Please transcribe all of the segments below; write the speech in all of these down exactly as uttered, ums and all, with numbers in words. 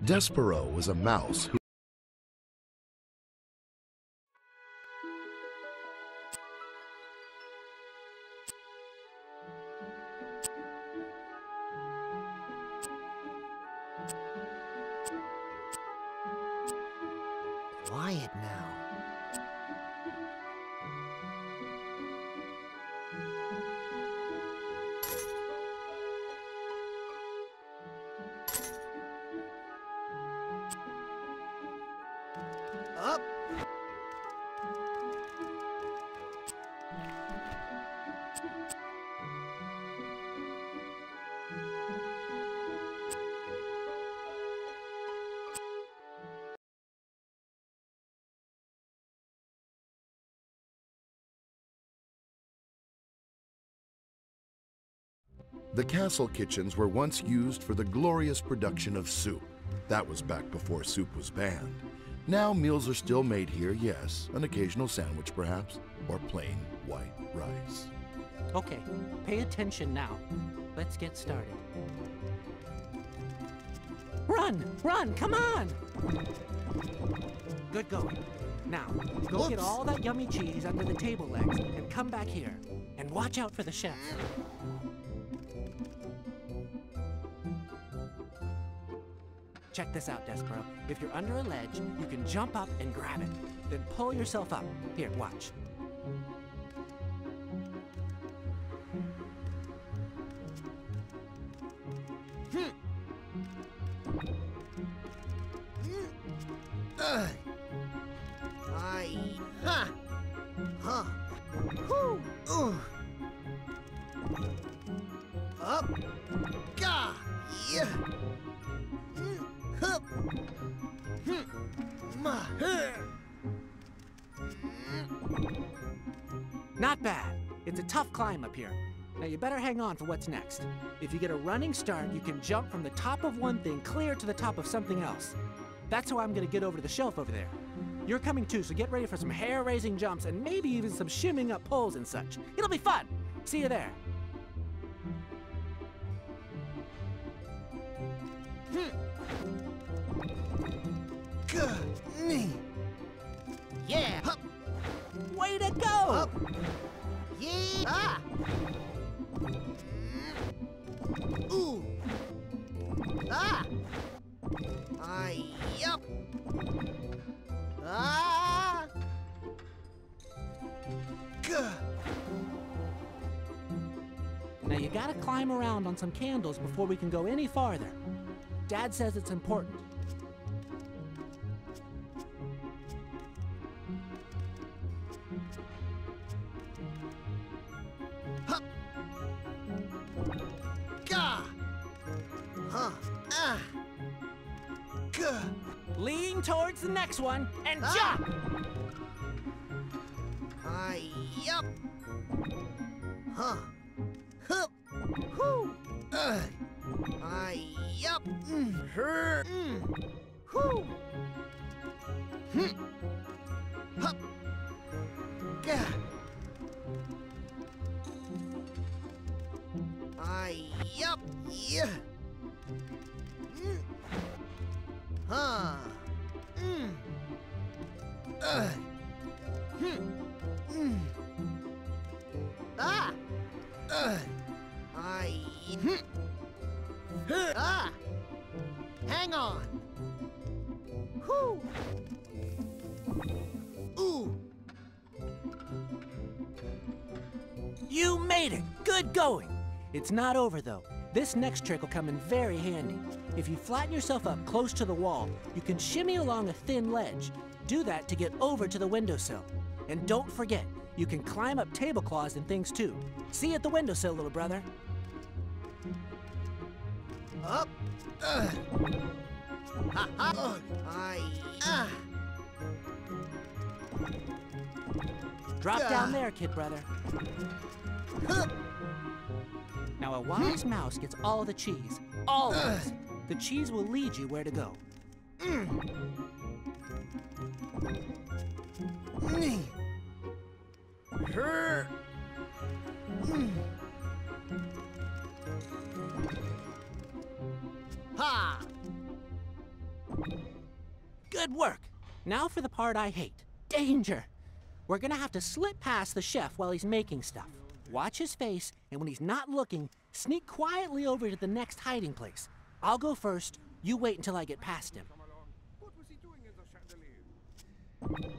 Despereaux was a mouse who Quiet now. Up. The castle kitchens were once used for the glorious production of soup. That was back before soup was banned. Now meals are still made here, yes, an occasional sandwich perhaps, or plain white rice. Okay, pay attention now. Let's get started. Run! Run! Come on! Good going. Now, go Whoops. get all that yummy cheese under the table legs and come back here. And watch out for the chef. Check this out, Despereaux. If you're under a ledge, you can jump up and grab it. Then pull yourself up. Here, watch. Ugh. I. Ha. Huh. Whoo. Ugh. Up. Gah. Yeah. Hup. Hmm. Ma. Huh. Not bad. It's a tough climb up here. Now you better hang on for what's next. If you get a running start, you can jump from the top of one thing clear to the top of something else. That's how I'm gonna get over to the shelf over there. You're coming too, so get ready for some hair-raising jumps and maybe even some shimming up poles and such. It'll be fun. See you there. Yeah. Hup. Way to go! Up. Yeah. Ah. Ooh. Ah. I. Yup. Ah. Gah. Now you gotta climb around on some candles before we can go any farther. Dad says it's important. Hup. Gah. Huh. Ah. Gah. Lean towards the next one and Ah. jump! I. Yup. Huh. Hup. Whoo. Ugh. I. Yup. Mm. Her. Mm. Whoo. Hmm. Hup. Gah. I. Yup. Yeah. Mm. Huh. Mm. Ugh. Hmm. Mm. Ah. Ugh. I. Hmm. Huh. Ah. Hang on. Whew. Ooh. You made it! Good going! It's not over though. This next trick will come in very handy. If you flatten yourself up close to the wall, you can shimmy along a thin ledge. Do that to get over to the windowsill. And don't forget, you can climb up tablecloths and things too. See you at the windowsill, little brother. Up. Ugh. Ha ha. Ugh. I. Ah. Drop Gah. down there, kid brother. Hup. Now a wise mouse gets all the cheese. Always. The cheese will lead you where to go. Mm. Mm. Her. Mm. Ha. Good work. Now for the part I hate. Danger. We're gonna have to slip past the chef while he's making stuff. Watch his face, and when he's not looking, sneak quietly over to the next hiding place. I'll go first. You wait until I get past him. What was he doing in the chandelier?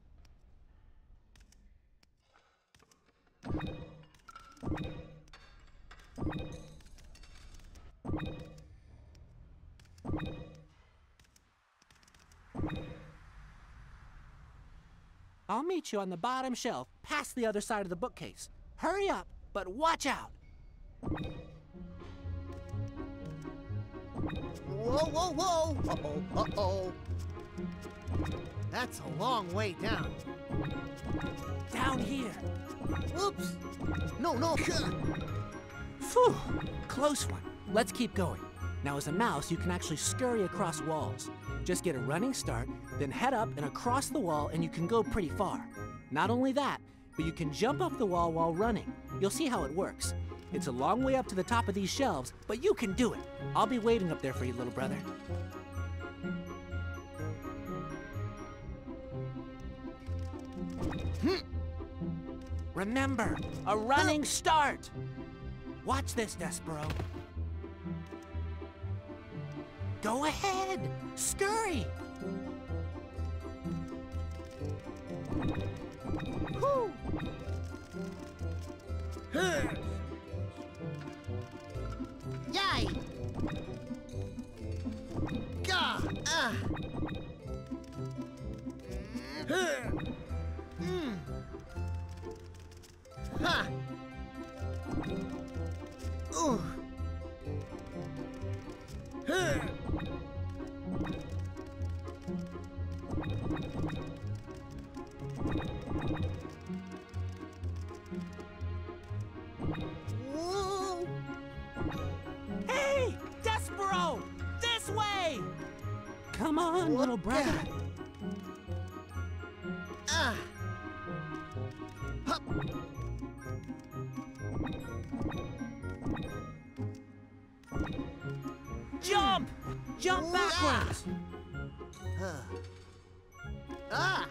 I'll meet you on the bottom shelf, past the other side of the bookcase. Hurry up, but watch out. Whoa, whoa, whoa! Uh-oh, uh-oh. That's a long way down. Down here. Whoops! No, no! Phew, close one. Let's keep going. Now as a mouse, you can actually scurry across walls. Just get a running start, then head up and across the wall, and you can go pretty far. Not only that, but you can jump off the wall while running. You'll see how it works. It's a long way up to the top of these shelves, but you can do it. I'll be waiting up there for you, little brother. Remember, a running start. Watch this, Despereaux. Go ahead, scurry. Whew. Yay! Gah! Ah! Mm. Ha! Ooh! Huh. Whoa! Hey, Despereaux, this way! Come on, What little brother. Ah! Hup! Jump! Jump Ooh, backwards! Huh. Ah!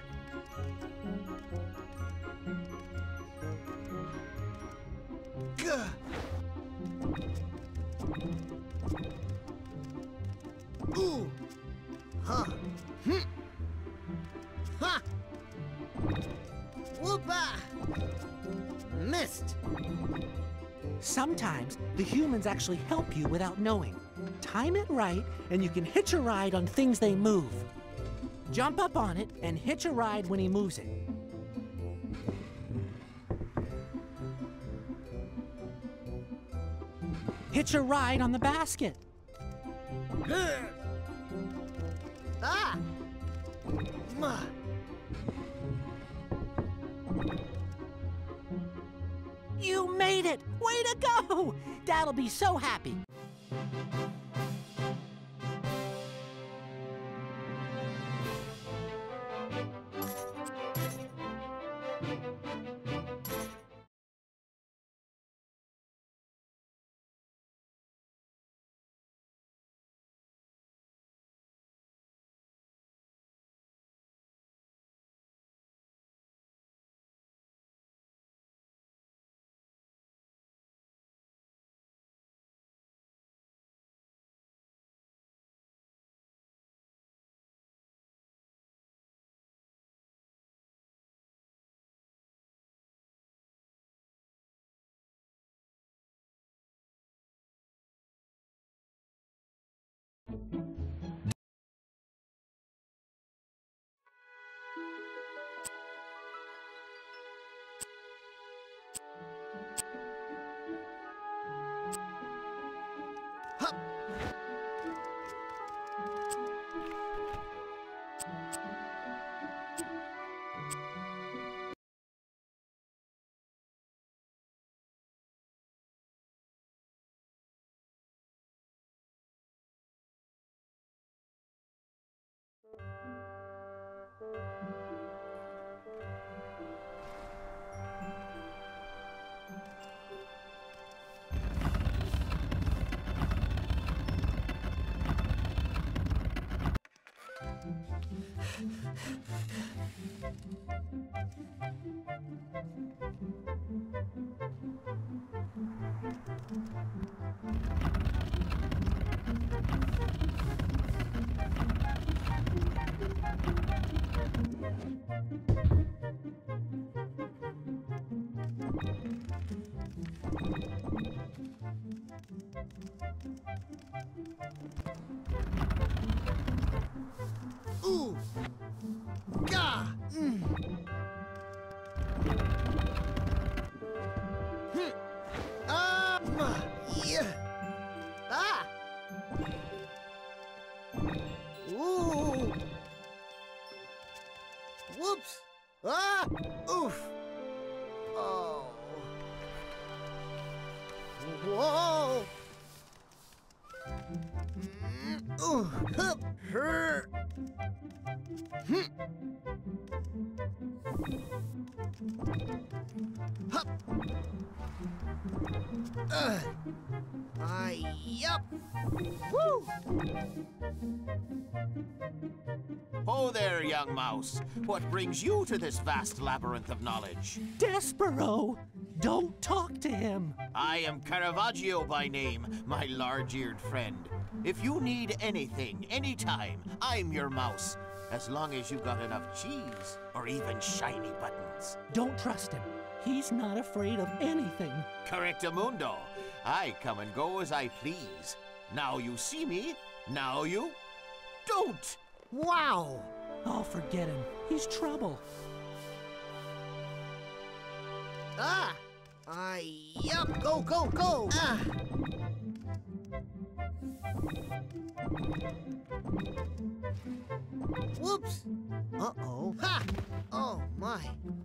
Gah! Ooh! Huh! Hm! Ha! Whoopa! Missed! Sometimes the humans actually help you without knowing. Time it right, and you can hitch a ride on things they move. Jump up on it and hitch a ride when he moves it. Hitch a ride on the basket. Ah! Ma! You made it! Way to go! Dad'll be so happy. Ooh! Gah! Mm. Hm. Ah! Ma. Yeah. Ah! Ooh! Whoops! Ah! Oof! Oh! Whoa! Mm. Ooh! Hup! Her! Hmm. Hup. Uh. Ah, yup. Woo. Oh there, young mouse. What brings you to this vast labyrinth of knowledge? Despereaux! Don't talk to him! I am Caravaggio by name, my large-eared friend. If you need anything, anytime, I'm your mouse. As long as you got enough cheese, or even shiny buttons. Don't trust him. He's not afraid of anything. Correctamundo. I come and go as I please. Now you see me, now you don't. Wow. Oh, forget him. He's trouble. Ah. Ah, yup. Go, go, go. Ah. Whoops! Uh-oh. Ha! Oh, my.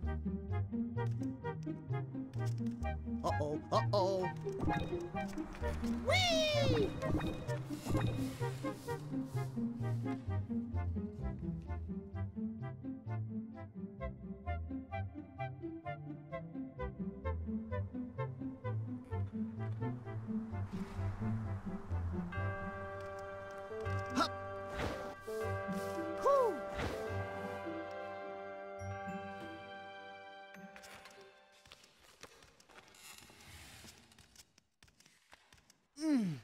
Uh-oh, uh-oh. Whee! Hup! Whew! Mm.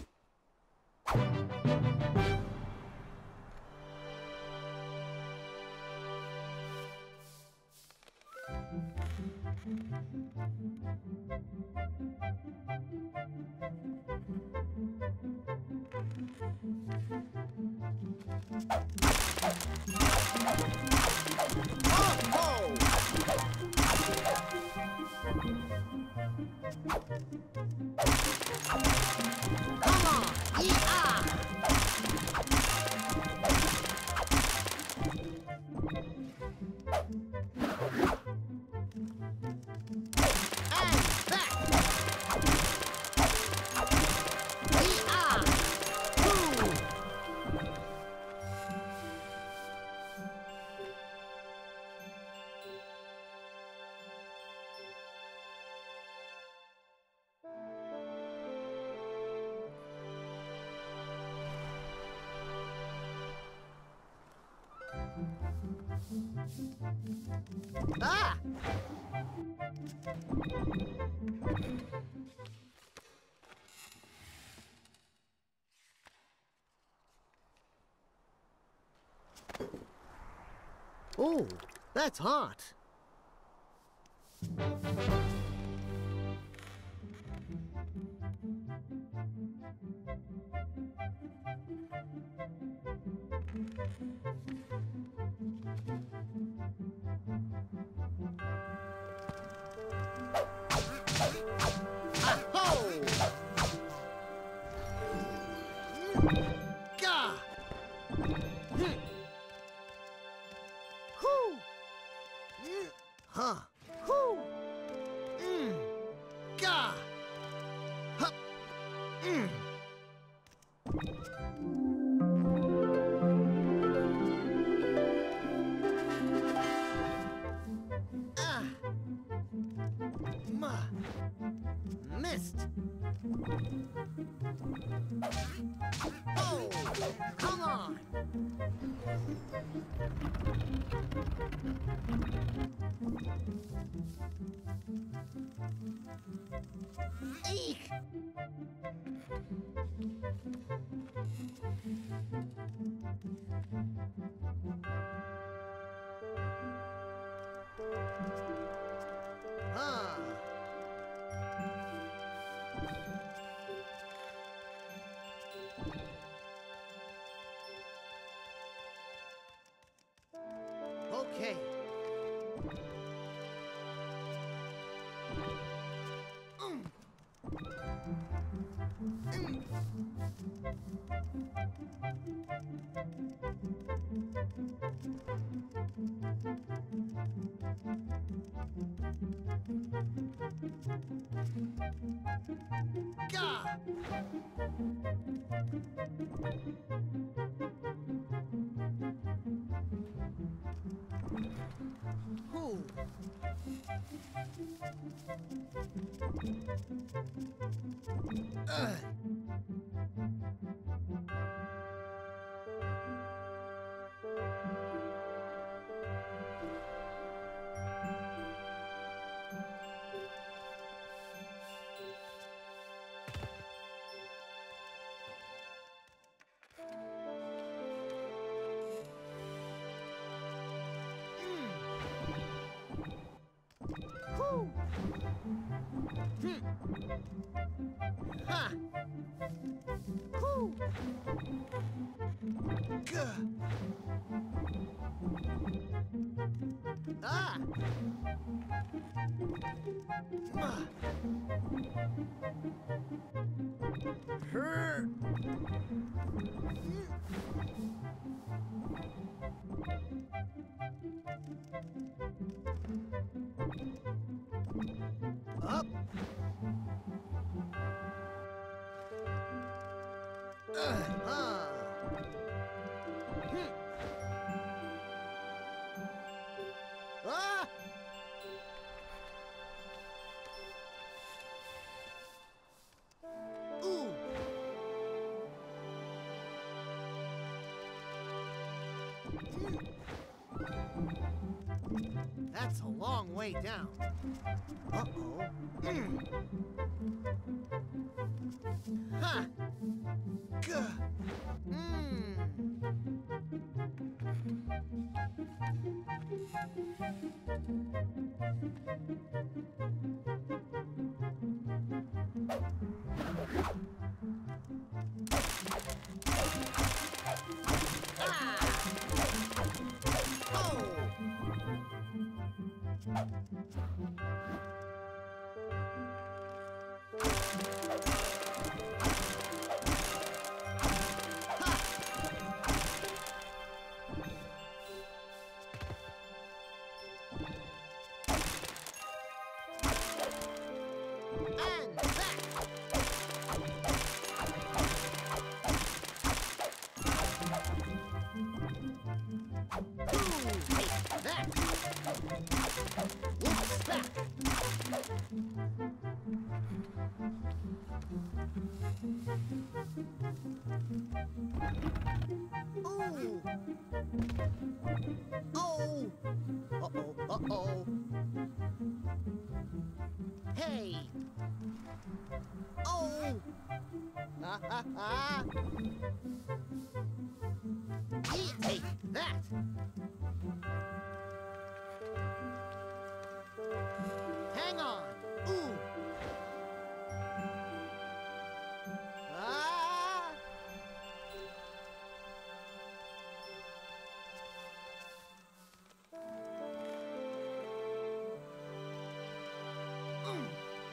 Oh-ho! Come on! Yeah! And back! Yeah! Woo! Ah! Oh, that's hot. Aho! Gah! Hmm. Whew! Mm. Huh. Whew! Mm. Gah! Hup! Mm. Ah! Ma! Missed! Oh! Come on! Eek! Huh. Okay. Mm. Mm. Gah! Whew. Ugh. Whew. Hmm. Ha. Whew. Gah. Ah. Ma. Her. Up. Uh-huh. Hmm. Ah! Ooh. That's a long way down. Uh-oh. Mm. Ha! Gah! Mmm. Ah! Oh! And back! Ooh, take that! Whoops back! Ooh! Oh! Uh-oh, uh-oh! Hey! Oh! Ha ha ha! You take that! Hang on! Ooh! Ah! Mm.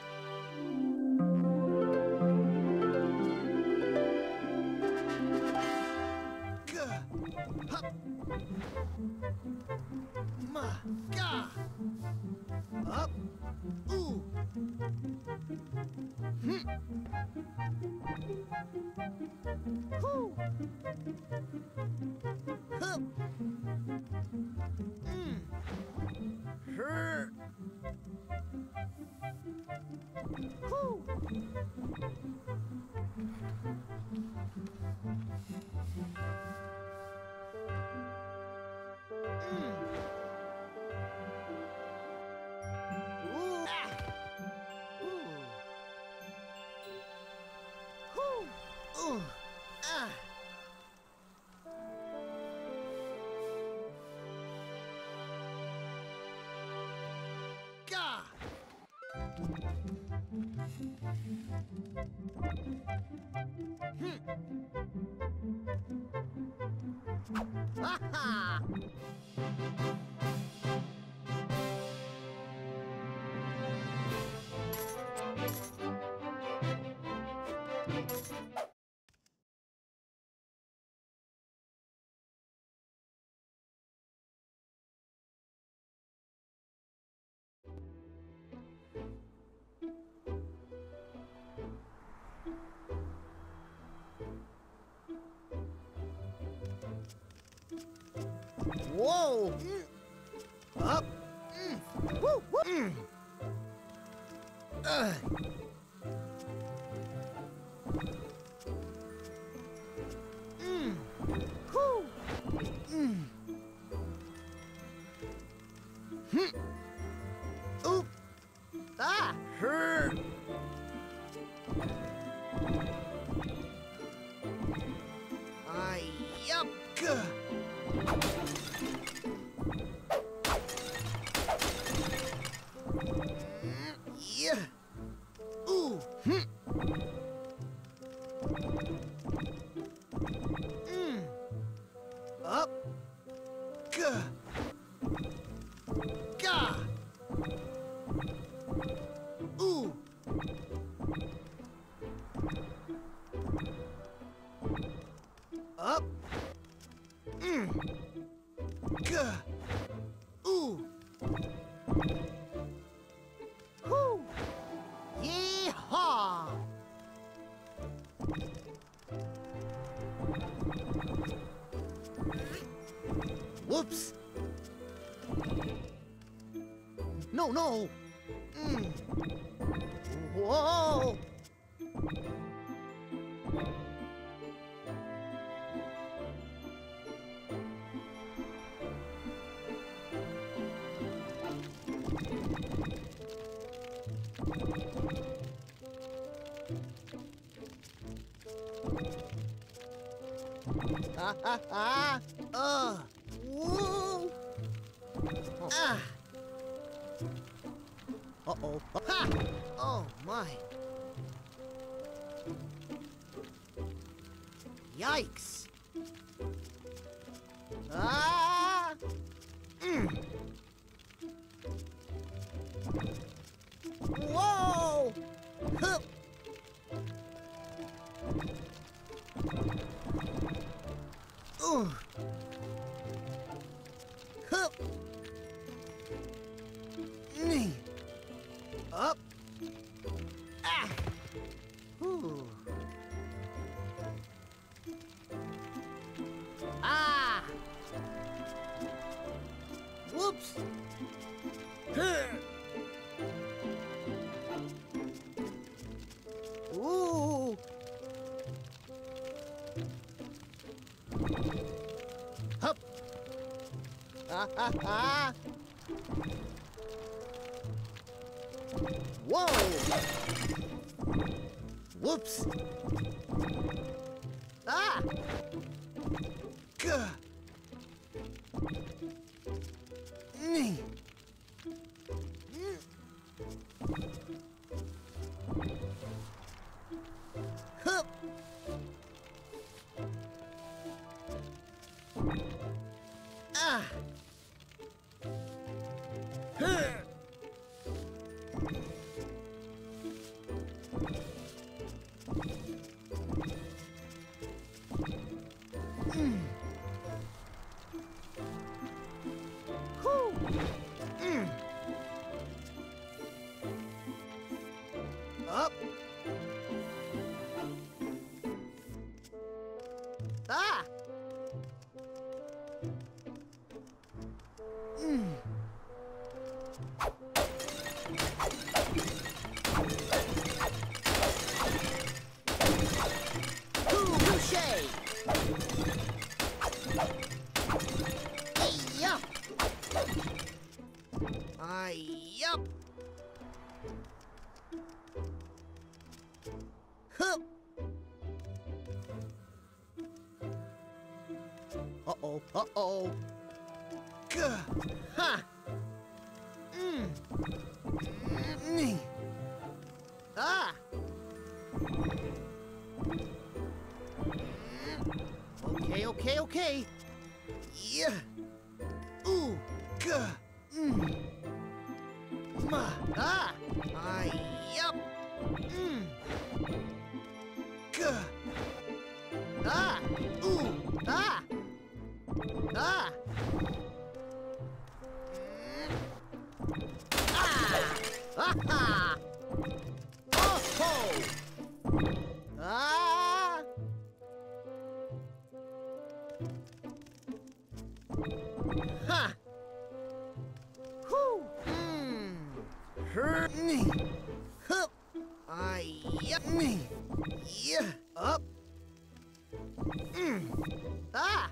Gah! Hup! Ma! Gah! Up! Ooh! Hmm! Whew! Hup! Mm! Her! Whew! Mm! Ha-ha! Whoa! Mm. Up! Mm. Woo! Woo! Mm. Uh. Mm. Whoo! Mm. Hmm. Oop! Ah! Hurt! I yup! Yeah. Ooh. Hmm. Mm. Up. Gah. Gah. Ooh. Up. Mm. Gah. Ooh. Whoo. Yee-haw. Whoops. No, no. Mm. Whoa. Ha ha ha! Uh! Whoa! Ah! Uh oh! Ha! Oh my! Yikes! Ah! Mm. Whoa! Hup! Ooh. Hup. Knee. Up. Ah. Ooh. Ah. Whoops. Huh. Ooh. Hup! Ah ha ha! Whoa! Whoops! Ah! Gah! Nee! Hup! Ah! Huh! Mm. Whew. Mm. Up. Ah! Mm. Touché! Hey-ya! Ay-yup! Hup! Uh-oh, uh-oh! Gah! Ha! Mm! Mm. Ah! Okay, okay, okay. Yeah. Ooh. Gah. Mm. Ma. Ah. I. Yup. Mm. Gah. Ah. Ooh. Ah. Ah. Ah. Ah. Oh ho. Ah. Ha! Whew! Mmm! Her! Hup! I yup! Yeah! Up! Mmm! Ah!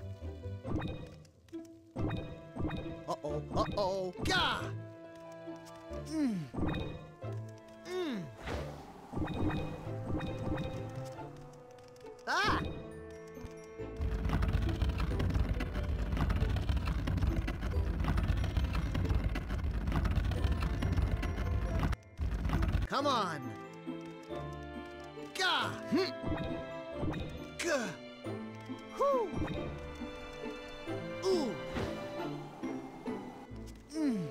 Uh-oh! Uh-oh! Gah! Mmm! Mmm! Ah! Come on! Gah! Hm! Gah! Whoo! Ooh! Mm!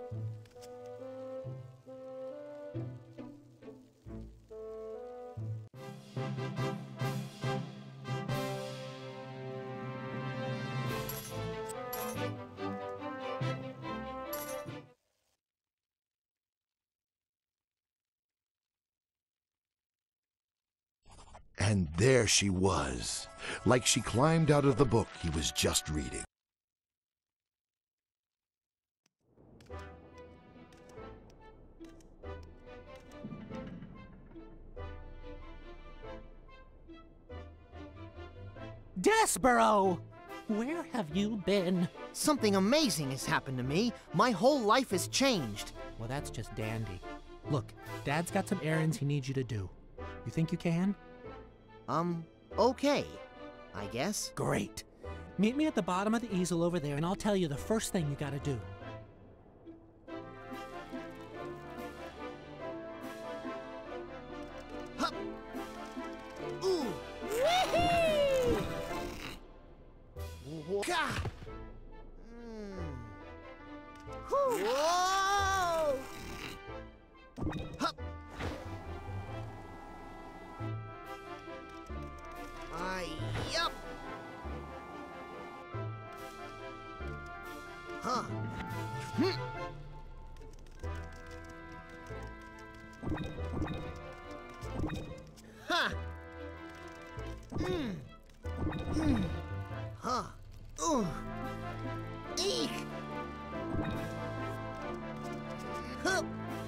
And there she was, like she climbed out of the book he was just reading. Despereaux! Where have you been? Something amazing has happened to me. My whole life has changed. Well, that's just dandy. Look, Dad's got some errands he needs you to do. You think you can? Um, okay, I guess. Great. Meet me at the bottom of the easel over there, and I'll tell you the first thing you gotta do. Hup! Ooh! Wee-hee! Gah! Mm. Whoa! Hup! I yup! Huh? Hm. Ha! Mm. Mm. Huh? Ooh. Eek! Hup!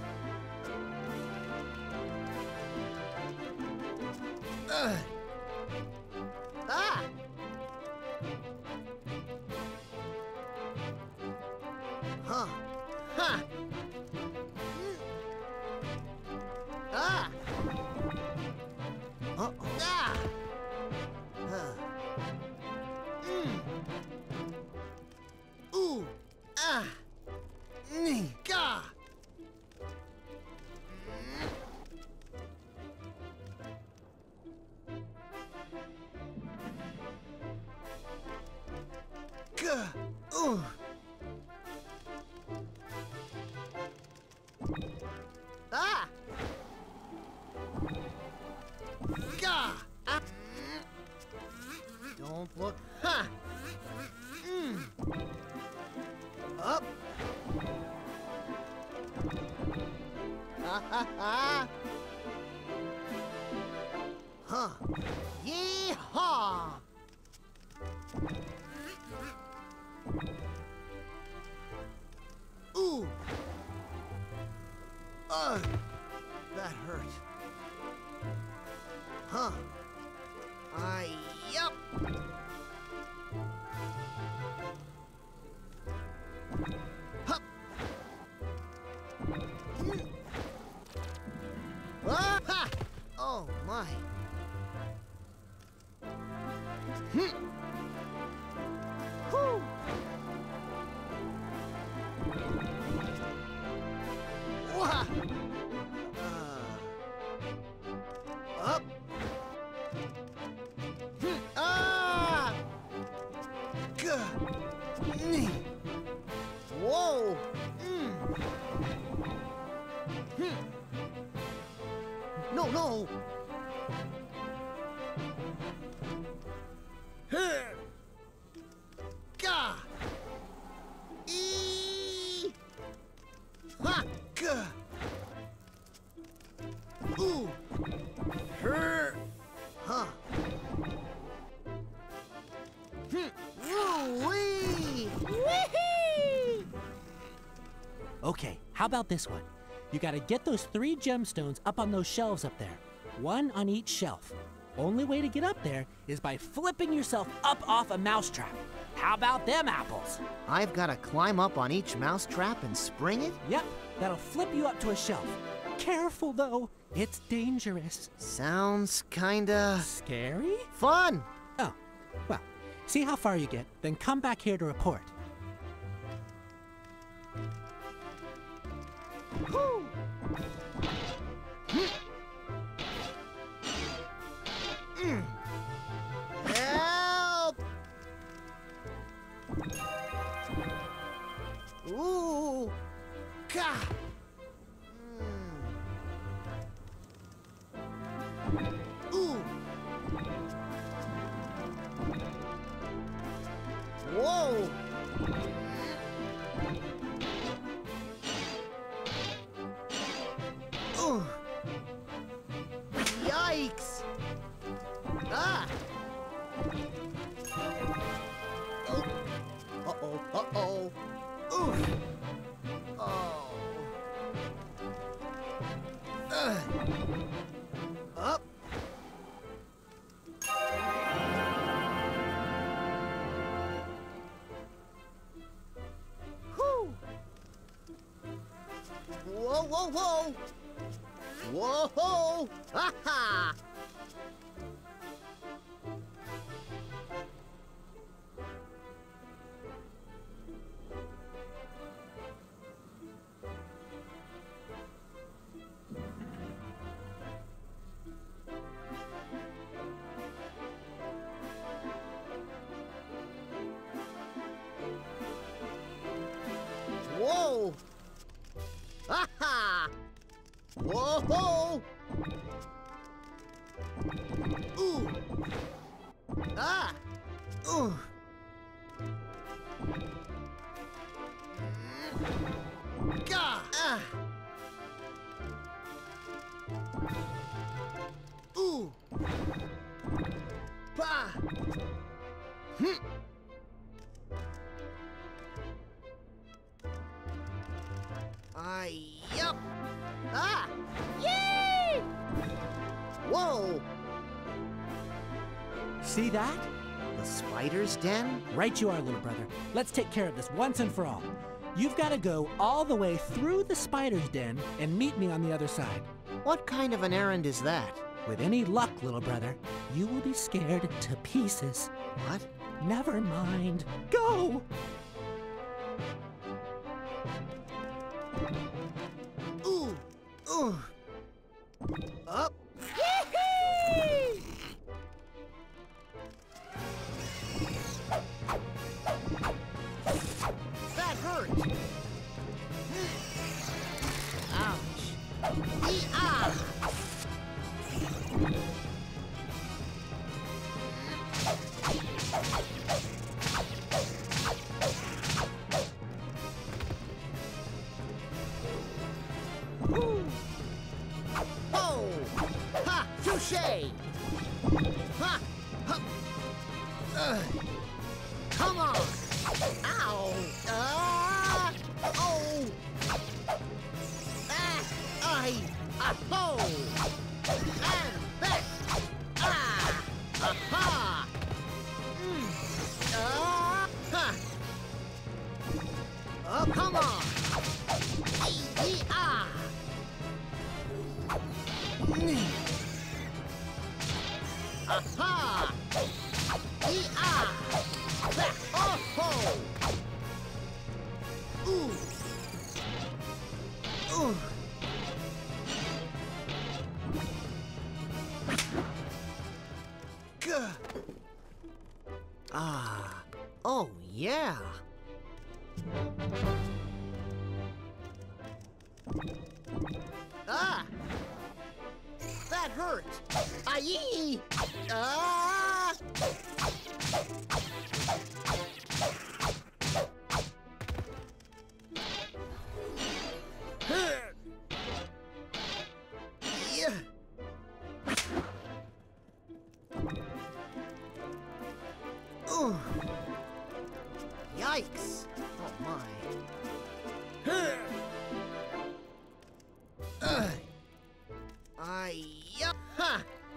Ugh. Ah! Huh? Ha! Mm. Ah! Uh-oh. Ah! Huh. Mm. Ooh! Ah! Mm. Gah! Mm. Gah! Ooh! Ah! Gah! Ah! Don't look. Ha! Mm. Up. Ha ha ha! Huh? Yee-haw! Ooh! Ugh! That hurt. Huh? I yup! Hup! Mm. Ah! Ha! Oh my! Hmm. Whew! Gah. Mm. Whoa. Mm. Hmm. No, no. Huh. Gah. Ee. Ha. Gah. Ooh. Her. Huh. Hmm. Woo-wee. Wee-hee. Okay, how about this one? You gotta get those three gemstones up on those shelves up there. One on each shelf. Only way to get up there is by flipping yourself up off a mousetrap. How about them apples? I've got to climb up on each mousetrap and spring it? Yep, that'll flip you up to a shelf. Careful though, it's dangerous. Sounds kinda... Scary? fun! Oh, well, see how far you get, then come back here to report. Whew. Mm. Help! Ooh! Gah! Mm. Ooh! Whoa! Ooh! Yikes! Ah! Oh. Uh-oh, uh-oh. Oof! Oh. Ugh. Up. Whew! Whoa, whoa, whoa! Whoa! Ha-ha! Whoa! Ha-ha! Whoa! Ooh! Ah! Ooh! Gah! Ah! Ooh! Bah! Hm! I yup! Ah! Yay! Whoa! See that? The spider's den? Right you are, little brother. Let's take care of this once and for all. You've got to go all the way through the spider's den and meet me on the other side. What kind of an errand is that? With any luck, little brother, you will be scared to pieces. What? Never mind. Go! Ooh! Ooh! Up! Yee-hee! That hurt! Ouch! Yee-ah! Woo! Oh! Ha! Touché! Ha! Ha! Uh, come on! Ow! Ah! Oh! Ah! I! Ah! Ho! And back! Ah! Aha! Mm. Ah! Ha! Oh, come on! Ee, ee, ah! Aha! Ee-ah! Back! Oh-ho! Ooh! Ooh! Gah! Ah! Oh, yeah. Ah! That hurt! Aye! Ah! Yeah. Ooh. Yikes! Oh my. Ugh. I yup. Ha!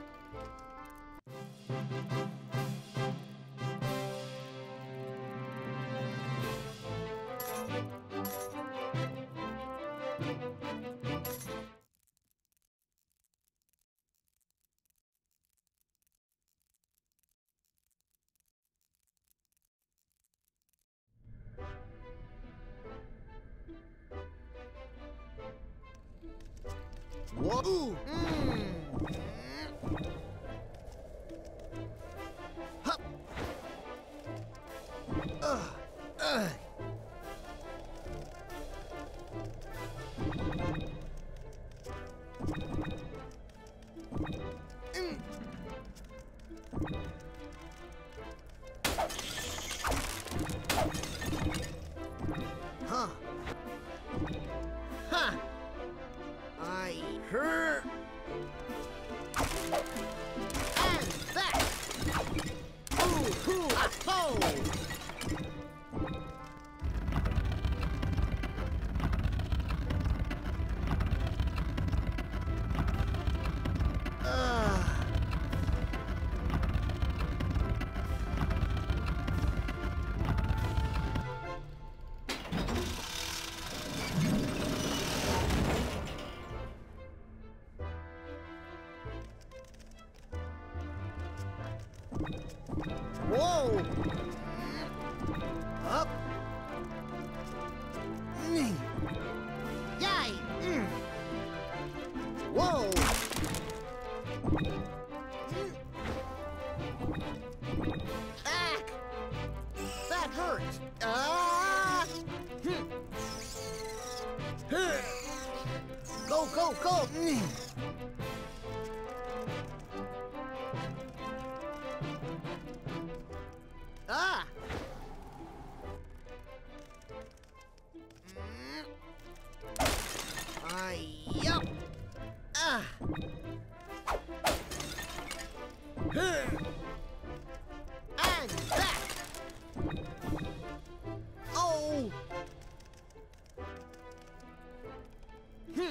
Whoa! Mm. Hup. Ugh. Ugh. Mm. Huh. Huh. I hurt. And that. Ooh, hoo, ah, ho. Ah. Whoa! Up. Mm. Yay! Mm. Whoa! Mm. Back! That hurt! Ah! Hmm. Huh. Go, go, go! Mm. Ah! Mm. I yup. Ah. Huh. And that. Oh. Hmm.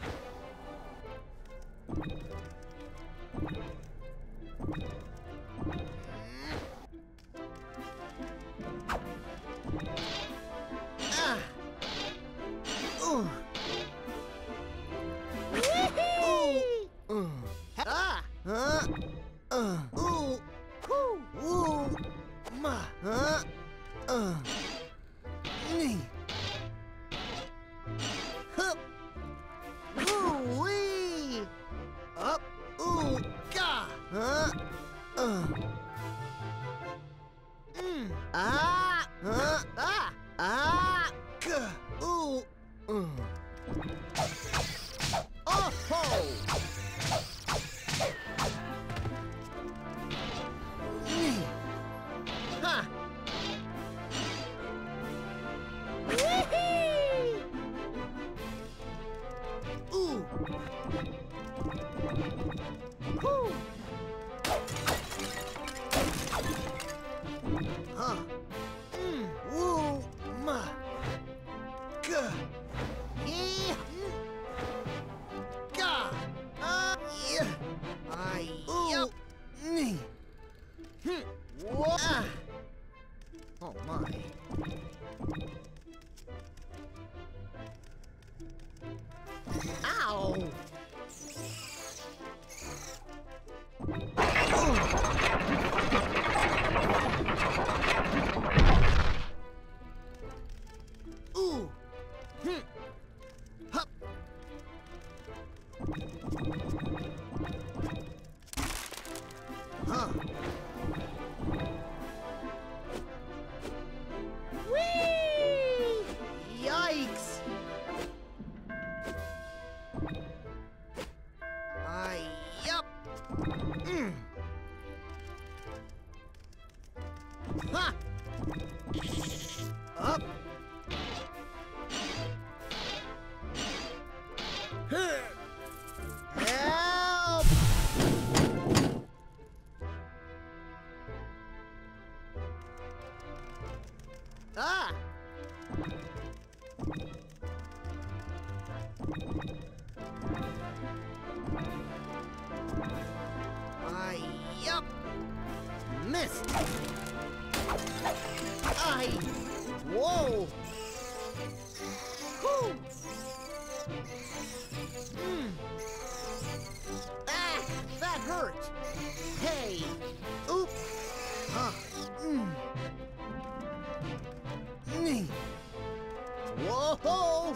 Ah. Ooh. Ooh. Uh. Ah. Huh. Uh. Ooh. Whoo. Ooh. Ma. Huh. Uh. Nee. Hup. Ooh wee. Up. Ooh. Gah. Huh. Uh. Mm. Ah. Huh. Ah. Ah. Gah. Ooh. Uh. Oh ho. Nee. Ha. Wee-hee. Ooh. Whoo. Huh. Mm. Woo. Ma. Ah! I yup! Missed! I... Whoa! Whew! Mm. Ah! That hurt! Hey! Oop! Huh. Mm. Mm. Whoa!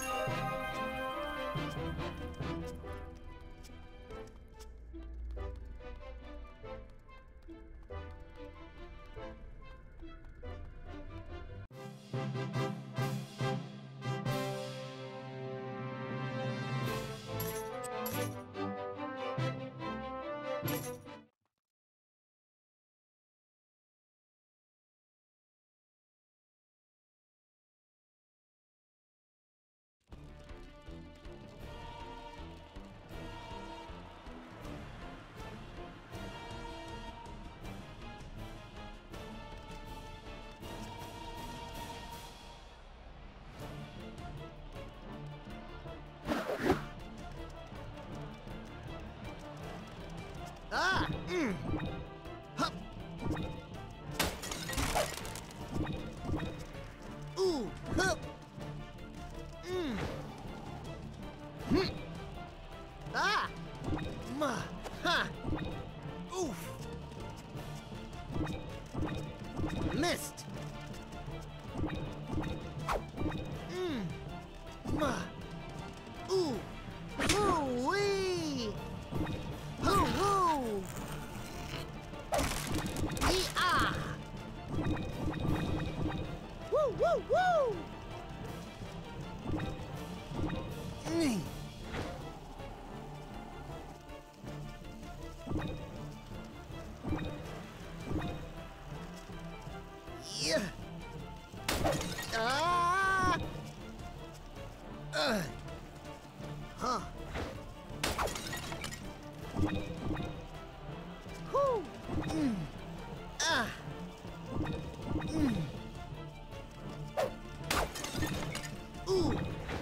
Ah! Mm. Hup! Ooh! Hup! Mm. Hmm. Ah! Ma! Ha! Oof! Missed! Mm. Ma! Ooh! Ooh-wee! Hoo-hoo! Yee-ah! Woo, woo, woo! Mm. Yeah! Ah! Uh. Huh. Whew. Mm. Ah. Mm. Ooh.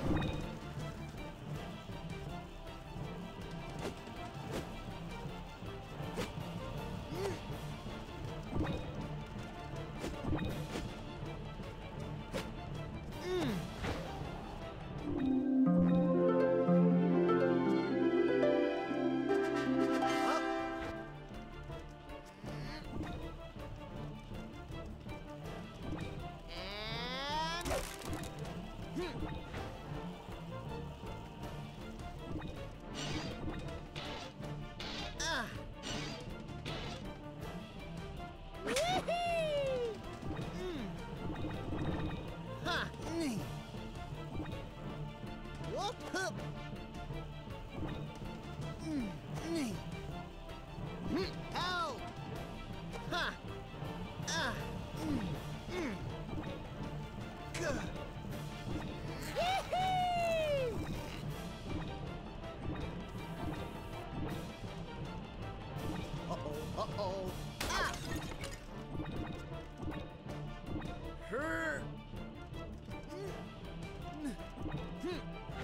Mm. Up. And... Hmm. Ah. Wee-hee! Mm. Ha. Mm. Whoop, hup. Mm. Mm. Mm. Ow. Ha. Ah. Mm. Mm. Gah. Yee-hee! Uh-oh, uh-oh. Ah! Her. Mm. Hmm.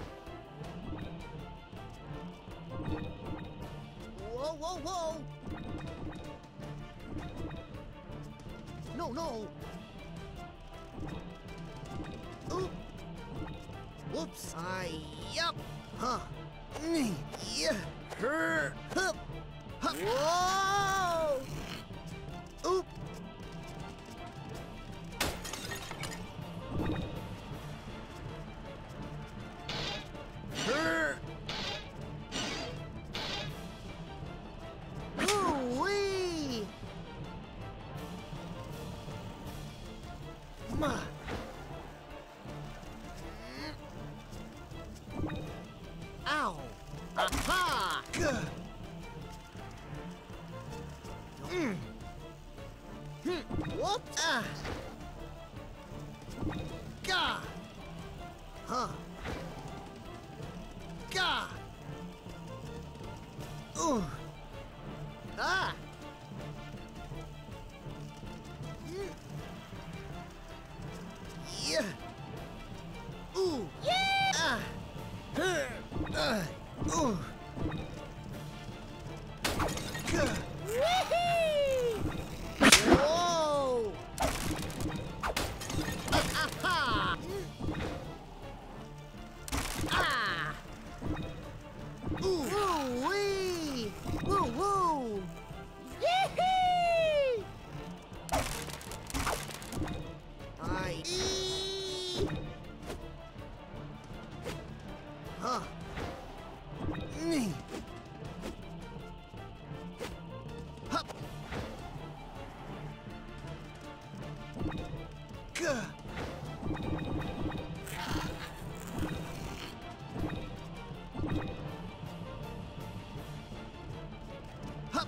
Whoa, whoa, whoa! No, no! Oop! Whoops! I yup! Huh? Mm. Yeah! Her! Hup! Hup! Whoa! Oop! Her! Ooh-wee! Ma! Ow! Aha! Gah! Mm. Hmm. What? Ah! Gah! Huh? Gah! Ooh! Ah! Mm. way. Eee! Huh. Mm. Hup. Gah. Hup.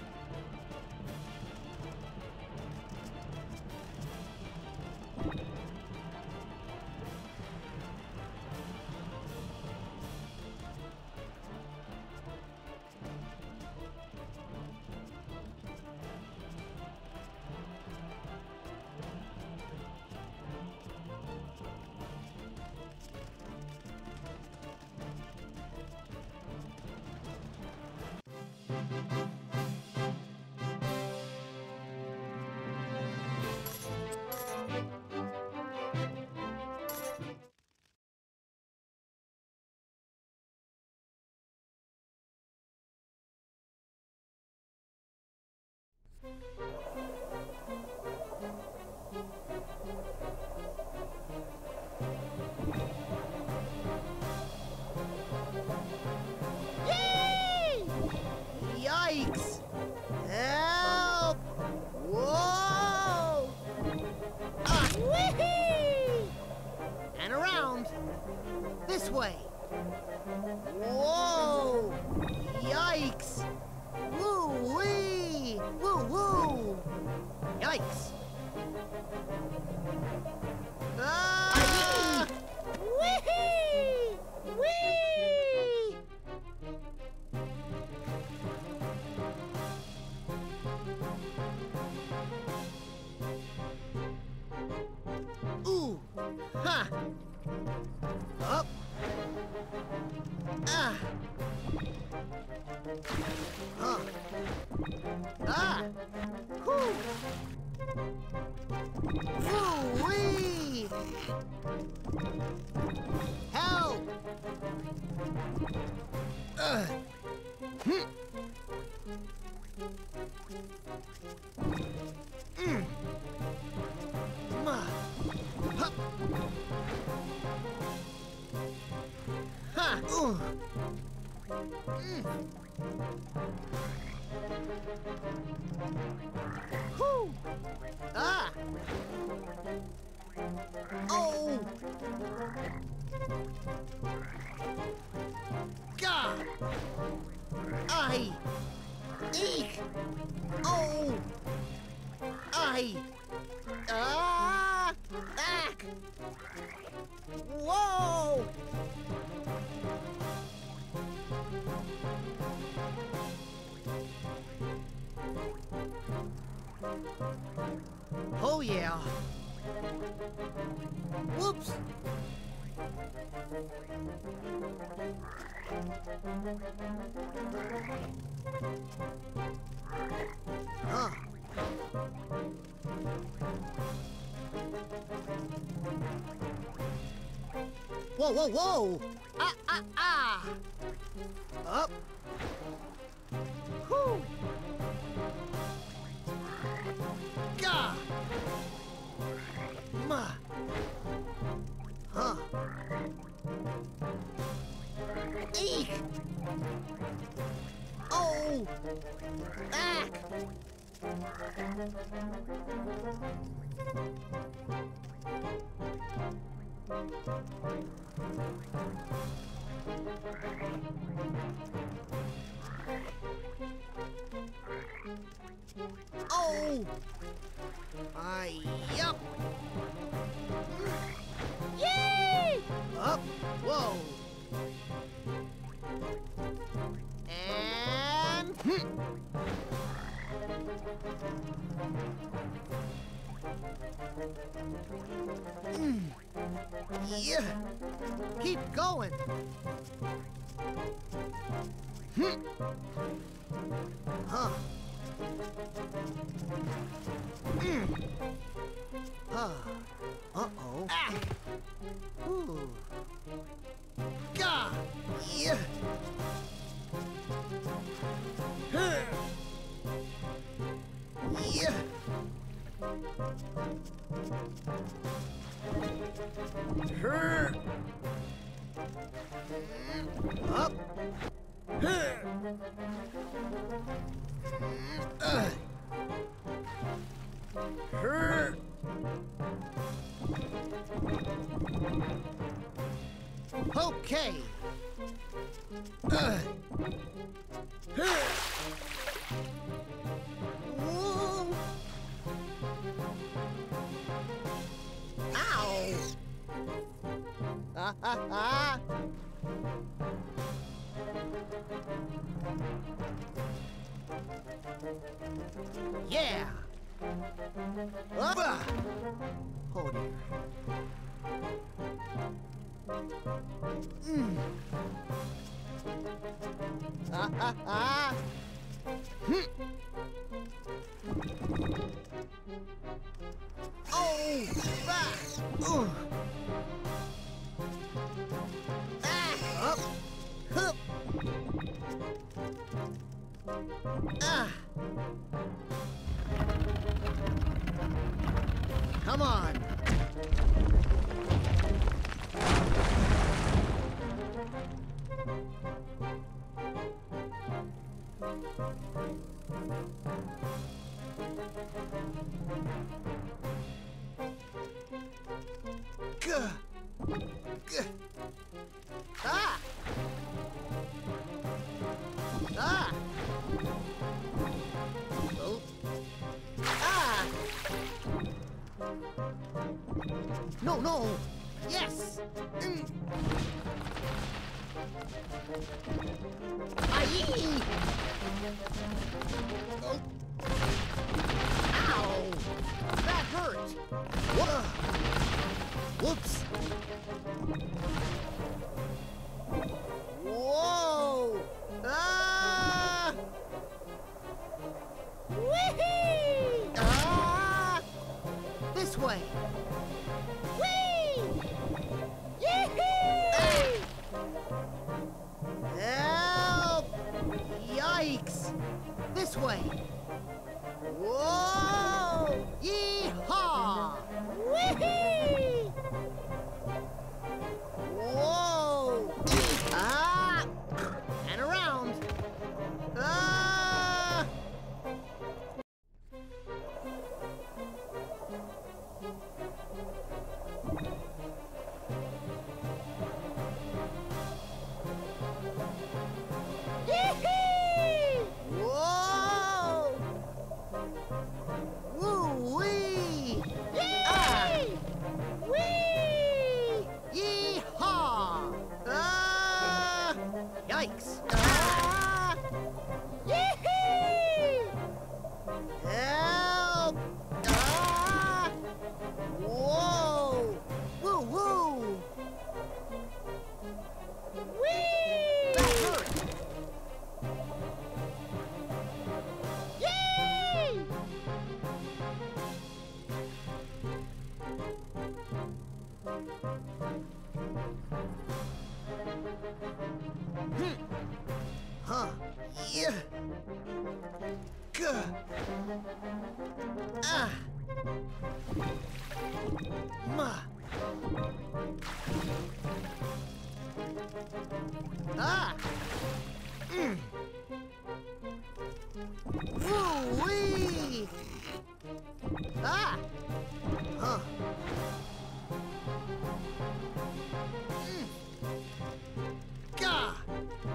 Yay! Yikes! Help! Whoa! Ah, wee-hee! And around. This way. Whoa! Yikes! Woo-wee! Woo-woo! Yikes! Ah! Wee-hee! Wee! Ooh! Ha! Up! Ah! Huh! Ah! Whew! Woo-wee! Help! Ugh! Hmm. Mm. Ma. Hup. Ha! Ooh. Mm. Whew. Ah! Oh! Gah! Ay! Eek! Oh! Ay! Ah! Ack! Whoa! Oh yeah! Whoops! Huh. Whoa, whoa, whoa! Ah, ah, ah! Up! Whew! Gah! Ma! Huh? Eek! Oh! Ack! Oh! Ay, yup! Yay! Up! Whoa! And... Hmm. Mm. Yeah! Keep going! Hmm. Huh. Mm. Huh. Uh-oh. Ah. Ooh. Gah! Yeah! Huh. Yeah! Her. Up. Her. Uh. Her. Okay. Uh. Her. Whoa. Ow. Ah ha ha. Yeah. Up. Oh dear. Mm. Ah ha ha. Hmm. Oh, back. Ugh. Ah. Up. Hup. Ah. Come on. Gah. Gah. Ah. Ah. Oh. Ah. No, no. Yes. Mm. Aye. Oh. Ow. That hurt. Whoa. Whoops. Whoa. Ah. Whee! Ah. This way. Whee! Yee-hee! Help! Yikes! This way. Whoa! Yee-haw! Whee! Whoa! Ah! And around. Ah! Yee-hee! Whoa! Woo-wee! Ah! Whee! Yee-haw! Ah! Yikes! Ah! Yee-hee! Help! Ah! Whoa! Woo-woo! Whee! That hurt! Yay! Hmm. Huh. Yeah. Gah. Ah. Ma. Ah. Mm. Woo-wee. Ah. Huh. Mm. Gah.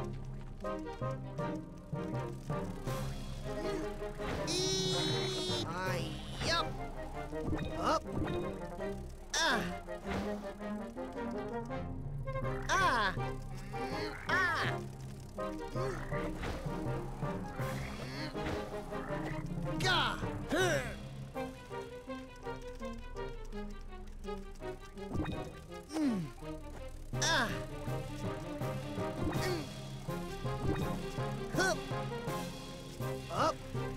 Eee. Aye, yup. Up. Ah. Ah. Ah. Gah. Huh. Mm. Ah. Mm. Hup. Up.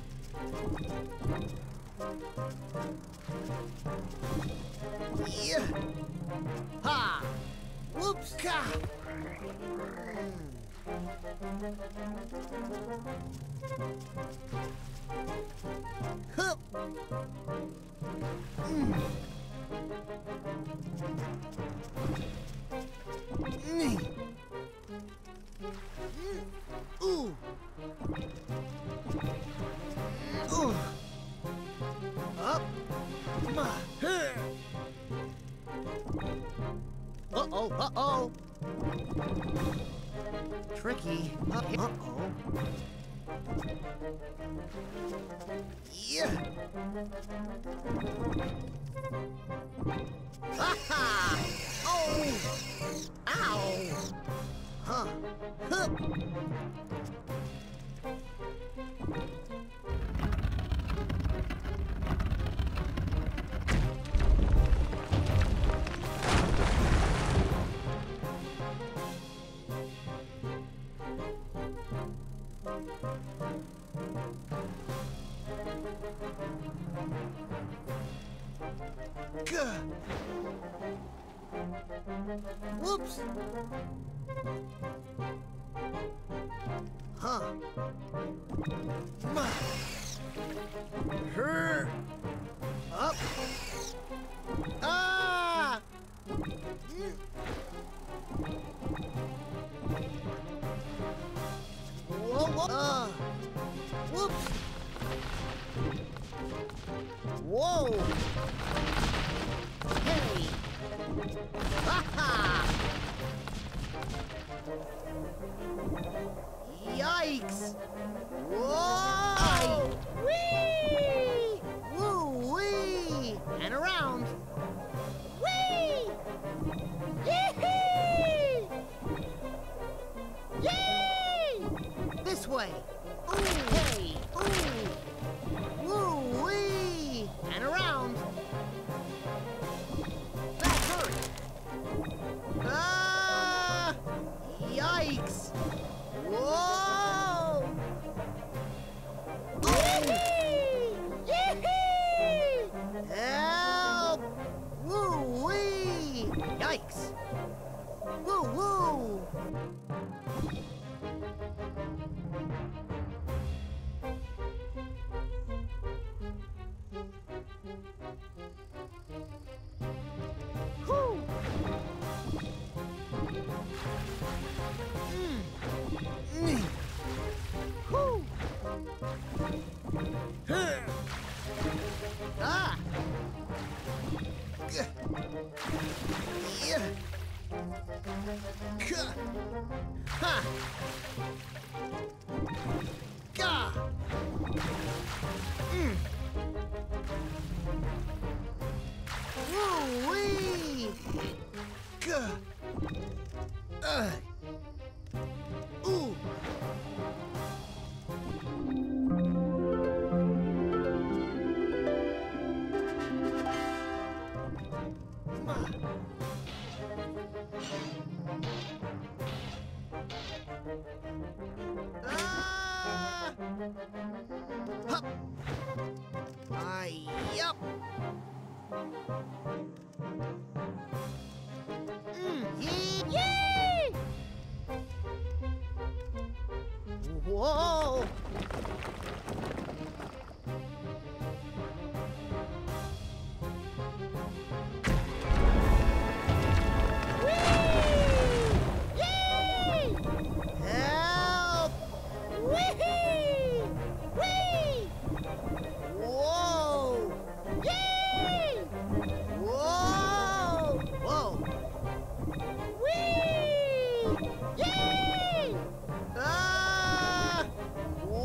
Yeah. Ha. Whoops. Ka. Hup. Mm. Uh-oh, uh-oh. Tricky. Uh-oh. Yeah. Ha-ha! Oh! Ow! Huh. Huh. Gah. Whoops. Huh. Ma. Her. Up. Ah. Mm. Whoa, whoa. Uh. Whoops. Whoa. Hey. Ha-ha. Yikes! Whoa! Whee! Woo-wee! And around! Whee! Yee-hee! Yay! This way! Ooh! Hey! Ooh! Woo-wee! And around! That hurt! Ah! Yikes! Whoa! Yee-hee! Yee-hee! Help! Woo-wee! Yikes! Woo-woo! Whew! Mm. Mm. Whew! Huh. Ah! Gah. Yeah. Gah. Ha! Gah. Mm. Woo-wee! Gah. Uh. Ooh. Ma. Ah! Hup. Ay, yup. Mm, yee, yee! Whoa! Whee! Yee! Help! Whee! Whee! Whoa! Yee! Whoa! Whoa! Whee! Yee! Ah!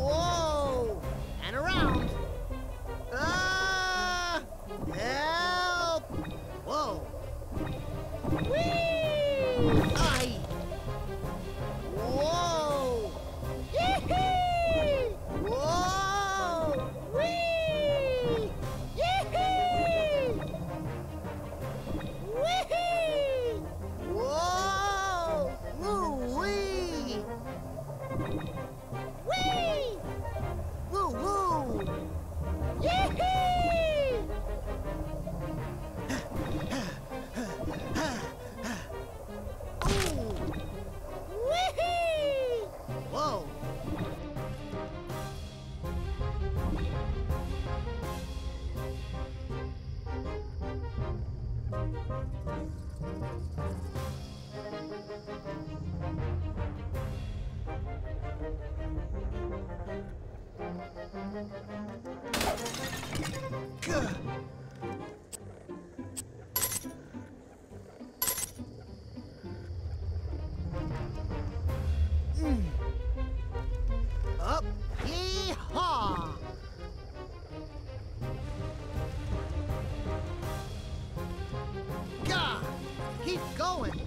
going.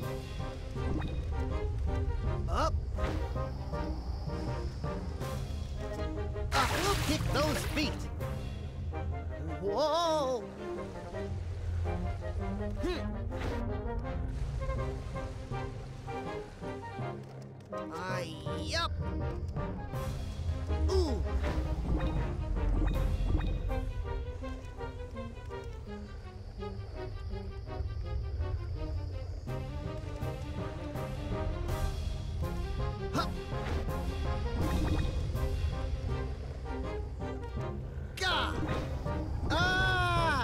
Up. Uh, we'll kick those feet. Whoa. Hmm. I yup. Ooh. Huh. Gah. Ah.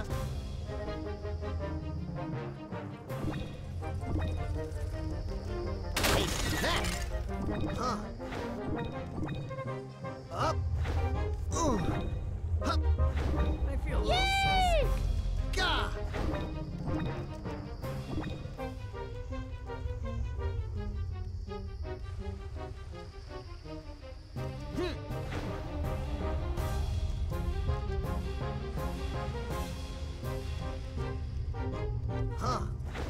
Take that. Huh. Up. Ooh. Hup. I feel a little Yay! Gah. Hmm. Huh.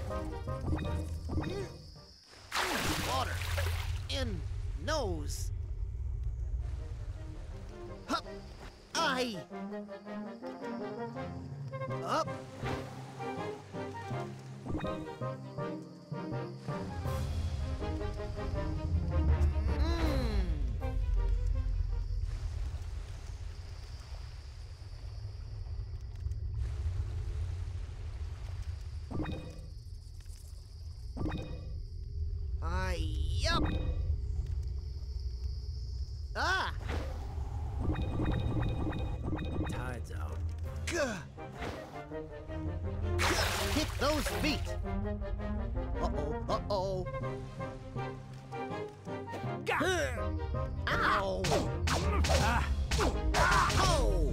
Mm. Water. In nose. Hup. I. Up. Mm. I yup. Ah. tide's out. Gah. Kick those feet. Uh-oh, uh-oh. Ow. Ah. Oh.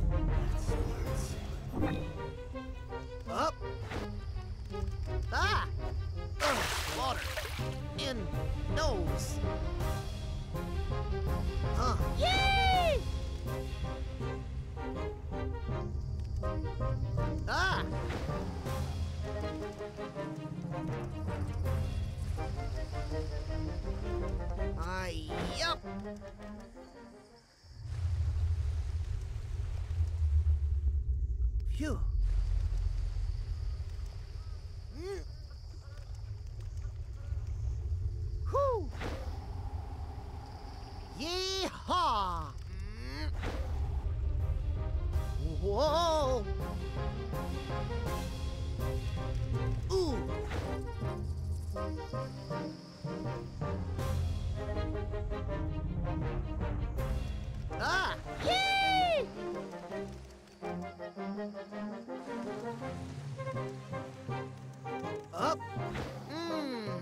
Up. Ah. Ugh, water. In nose. Huh. Yay! Ah. I yup. Phew. Mm. Whew. Yee-haw. Mm. Whoa. Ooh. Ah. Yay! Up. Mmm.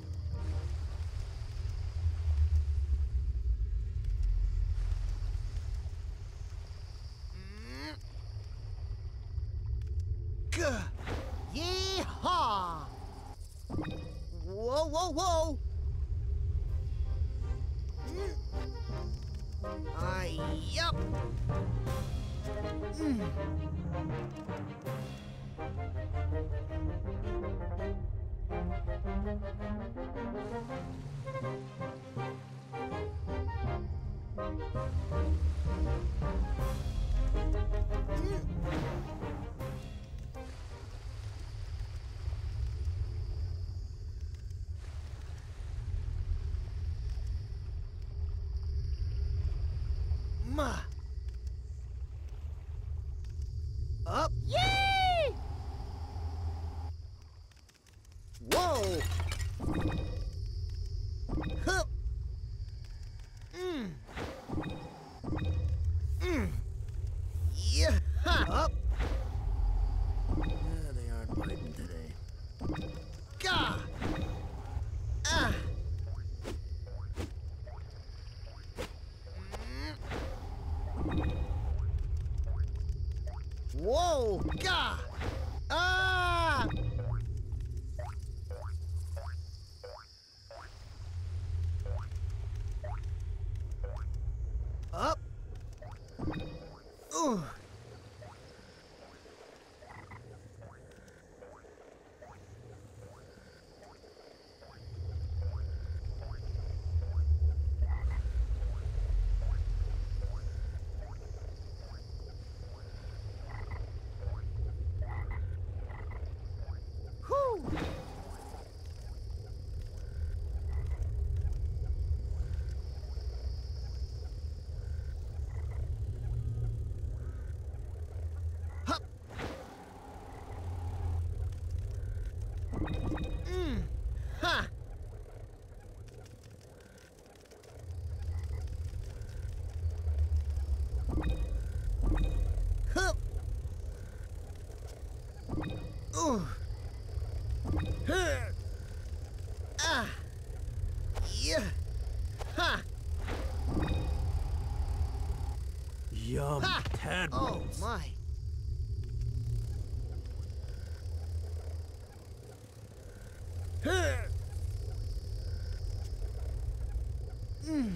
Mm. Gah. Yee-haw. Whoa, whoa, whoa. Mm. I yup. Mm. Ma. Up. Yay! Whoa. Hup. Mm. Mm. Yeah. Up. Yeah, they aren't biting today. Gah. Ah. Mm. Whoa. Gah. Ah. Up. Ooh. Hup. Mm. Ha. Hup. Ooh. Huh. Ah. Yeah. Ha. Yum, Ha. Oh tadpoles. my. Huh. Mm.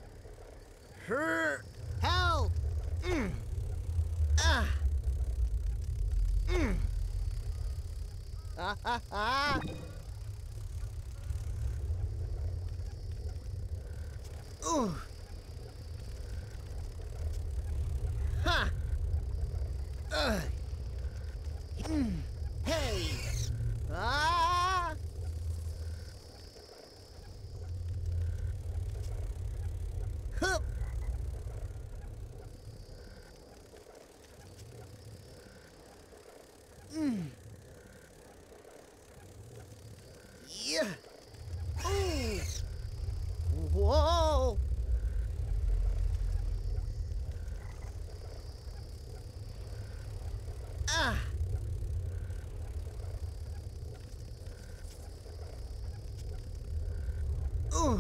Her. Help. Mm. Ah. Mm. Ah ha ha. Ooh. Ha. Ugh. Mm. Hey. Ah. Hup. Mm. Yeah. Ooh. Whoa. Ah. Ooh.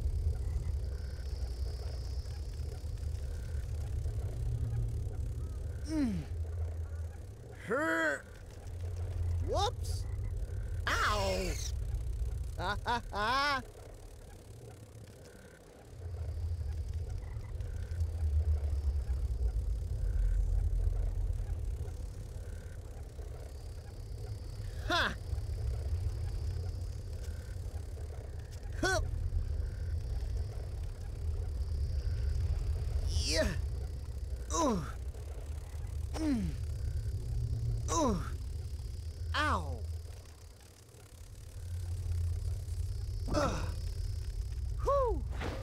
Mm. Her. Whoops. Ow. Ah ha ha. Ha. Hup. Yeah. Ooh. Mm. Ooh. Ow. Ugh. Whew.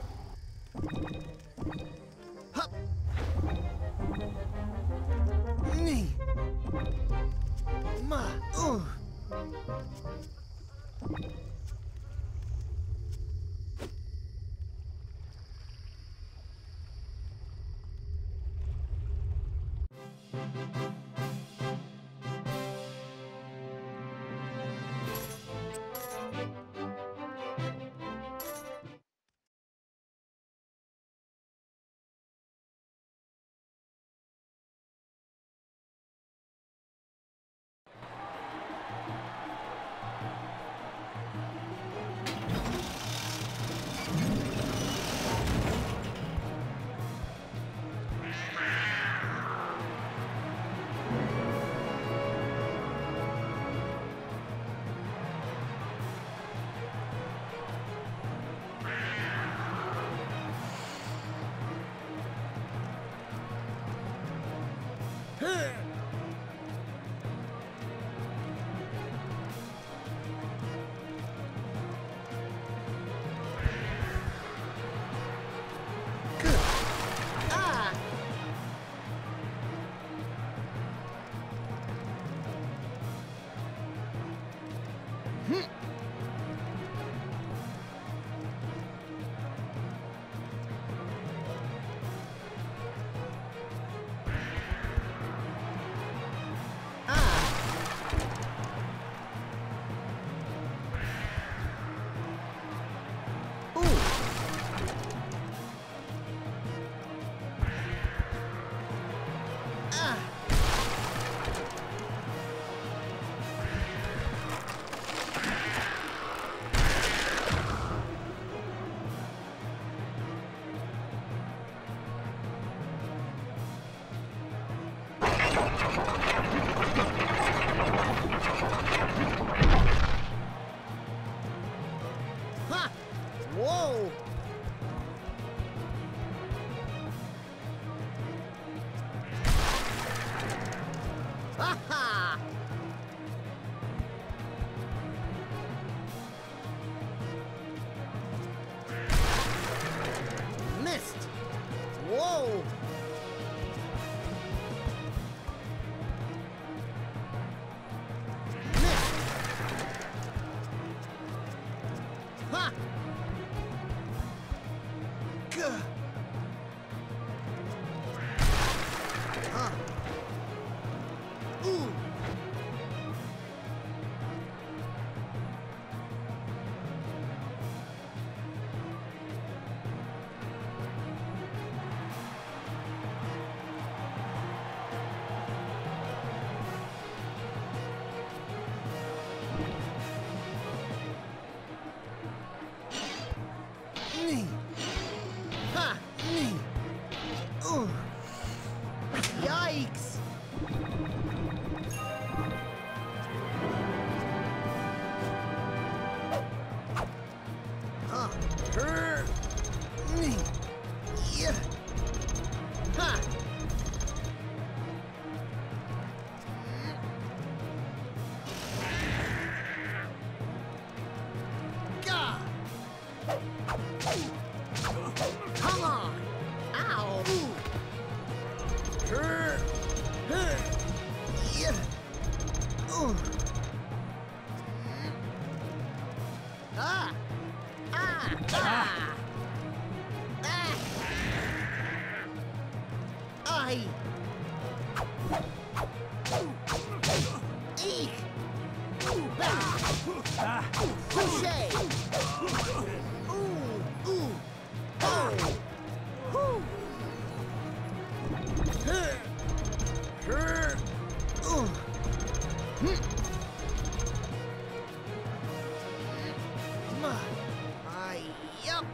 Hup. Nee. Ma. Ooh. Huh. Good. Ah. Hmm. Ha! Whoa! Ha ha! Ha! Gah! Huh. Ooh! Nee. Ha! Nee. Ooh. Yikes! Huh. Her. Nee. Yeah. Ha! Gah! Come on! Ow! Her. Her. Yeah. Ooh. Ah! Ah! Ah! Ah! Ay! Eek! Bah! Touché! Ooh! Ooh! Oh! Whew! Her! Her! Ooh! Hmm! Ma! Ay! Yup!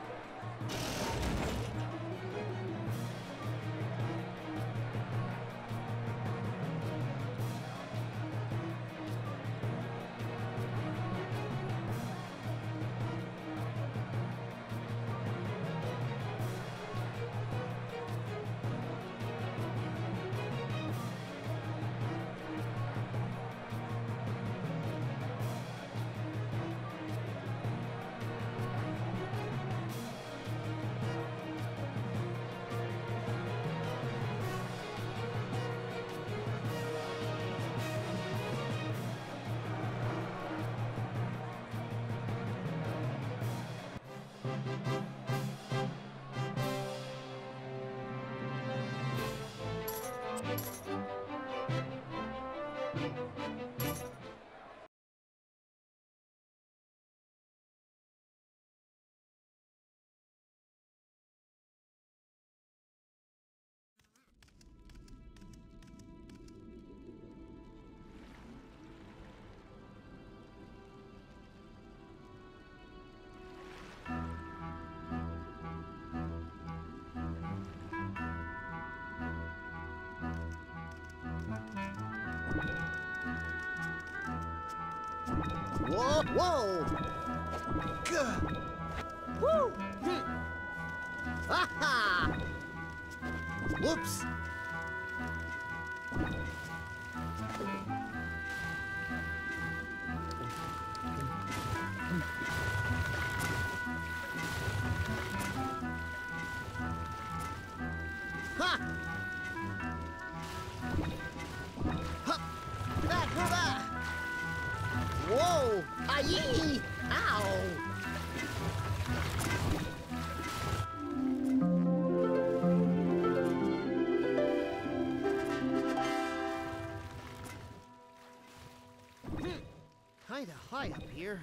Whoa! Whoa! Gah! Woo! Hmm. Ha-ha! Whoops! Ha! Hup! Back, back! Whoa! Aye! Ow! Hmm. Kinda high up here.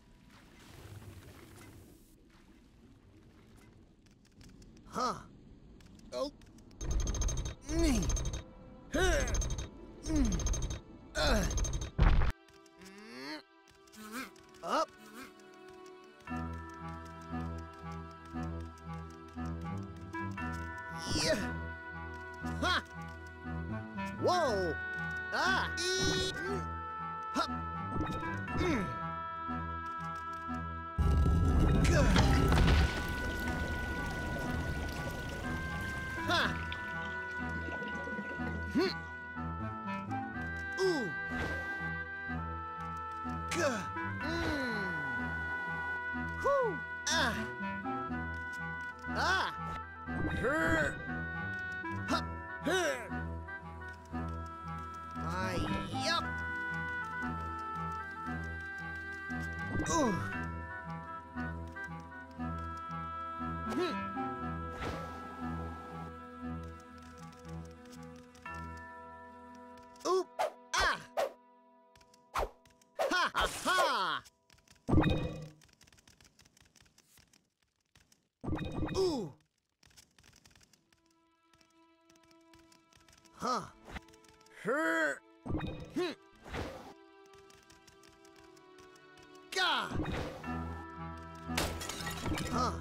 Huh. Oh. Nee. Huh. Mm. Uh. Up. Yeah. Ha. Whoa. Ah. Ee. Mm. Hup. Mm. Gah. Ha. Hmm. Ooh. Gah. Mm. Whew. Ah. Ah. Her. Hup. Her. Ah, yup. Ooh. Oop! Ah! Ha ha ha! Ooh! Huh. Her. Hm. Gah. Huh.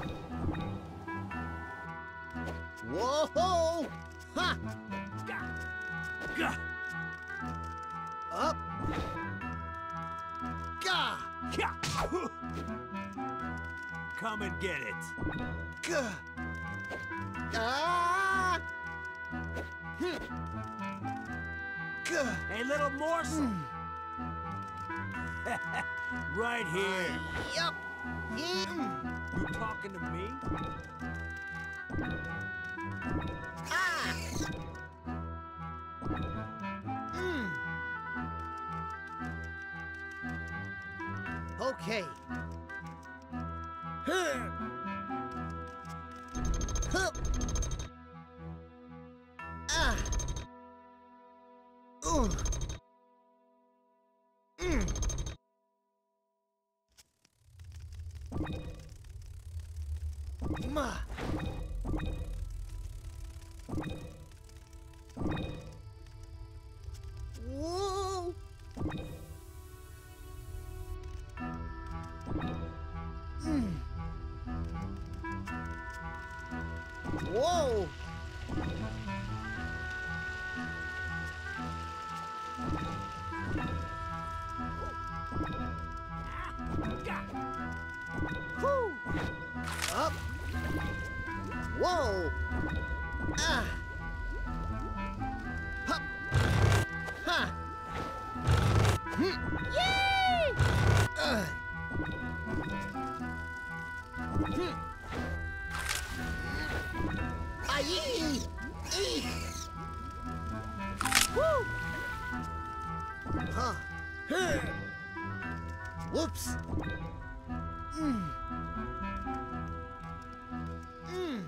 Whoa! Ha! Gah! Gah! Up. Gah! Gah! Come and get it. Gah! Ah! Hm. Gah! A little morsel. Right here. Yup. Mm. You talking to me? Ah! Mm. Okay. Huh. Hup. Ah. Ooh. Mm. Ma. Whoa. Mm. Whoa. Whew. Up. Whoa. Ah. Hup. Ha. Hmm. Yay! Uh. Hmm. Aye. Eek. Woo. Huh. Huh. Whoops. Mm. Mm.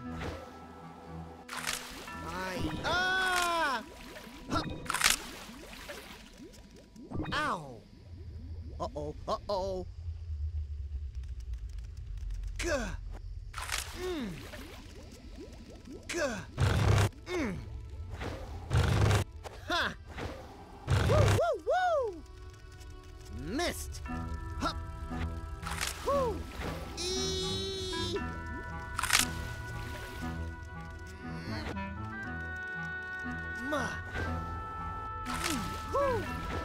I ah. Hup. Ow. Uh-oh. Uh-oh. Gah. Mm. Gah. Mm. Ha. Woo, woo, woo. Missed. Hup. Woo. Eee. Ma. Mm. Woo.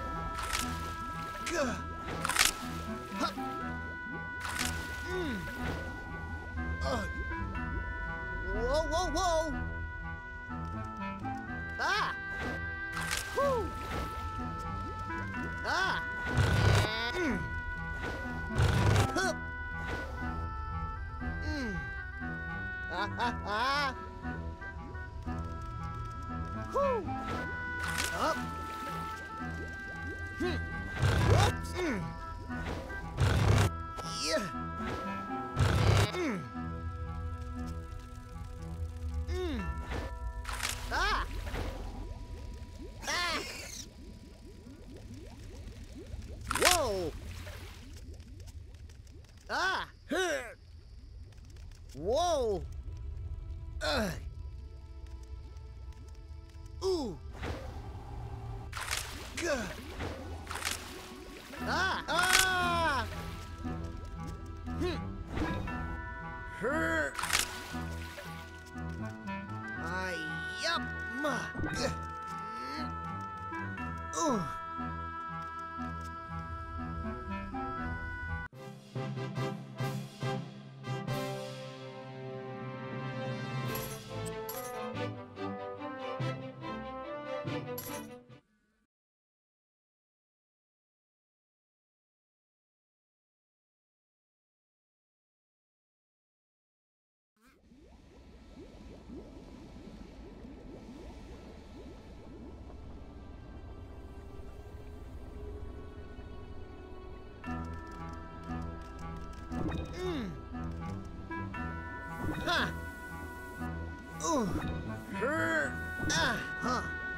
Gah. Hup. Mm. Ugh. Whoa, whoa, whoa. Ah. Woo. Ah. Mm. Hup. Mm. Ah, ah, ah. Whew. Up. Hmm. Whoops. Mm. Yeah. Mm. Mm. Ah. Ah. Whoa. Ah. Huh. Whoa. Ugh. Ooh. Gah. Ah. Ah. Hmm. Her. I yup. Ma. Gah. Ooh. Mm. Huh. Ooh. Her. Ah. Huh.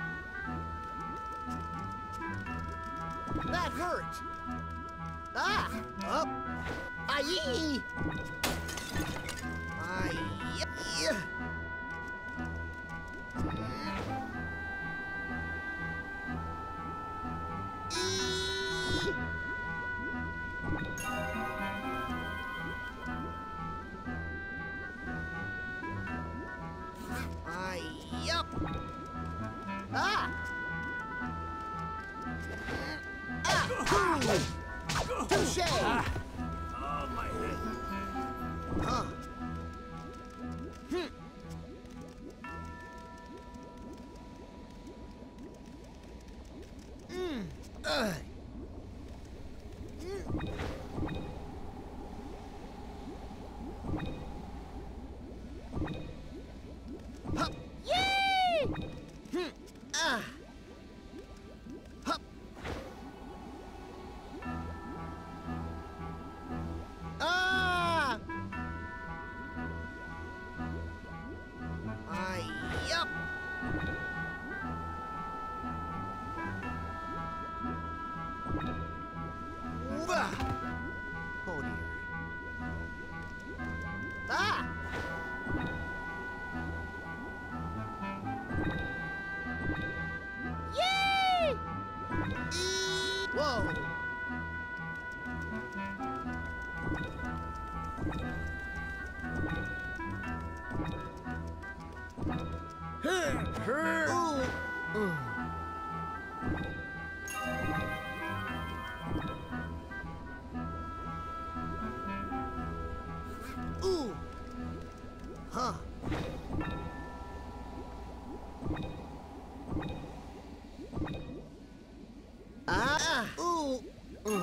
That hurt. Ah. Up. Aye. Aye. Yeah. Yup. Ah. Ah. Touche. Ah. Oh, my head. Huh. Hmm. Mm. Ugh. Mm. Hup. Yay! Hmm. Ah. Hup. Ah. Ah. Yup. Wah. Oh dear. Ah. Yay! E Whoa. Her, her. Ooh. Ooh. Ooh. Huh. Ah. Ooh. Ooh.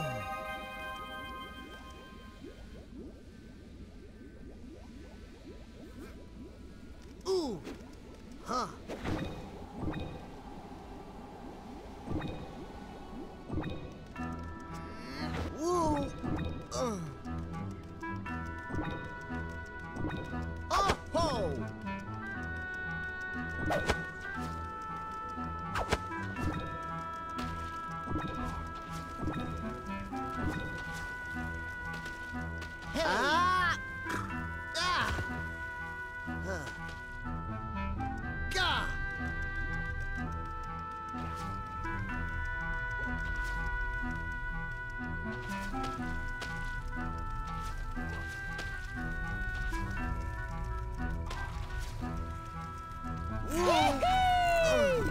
Ooh. Huh. Woo. Uh. Oh ho. Hey. Ah. Ah. Huh. Gah. Woo.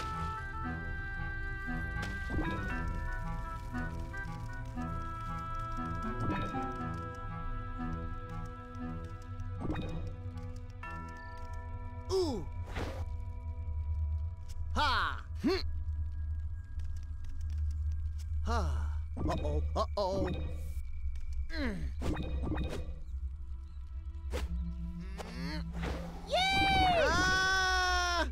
Ooh. Ha. Hm. Ha. Uh-oh. Uh-oh. Mm. Mm. Yay! Ah!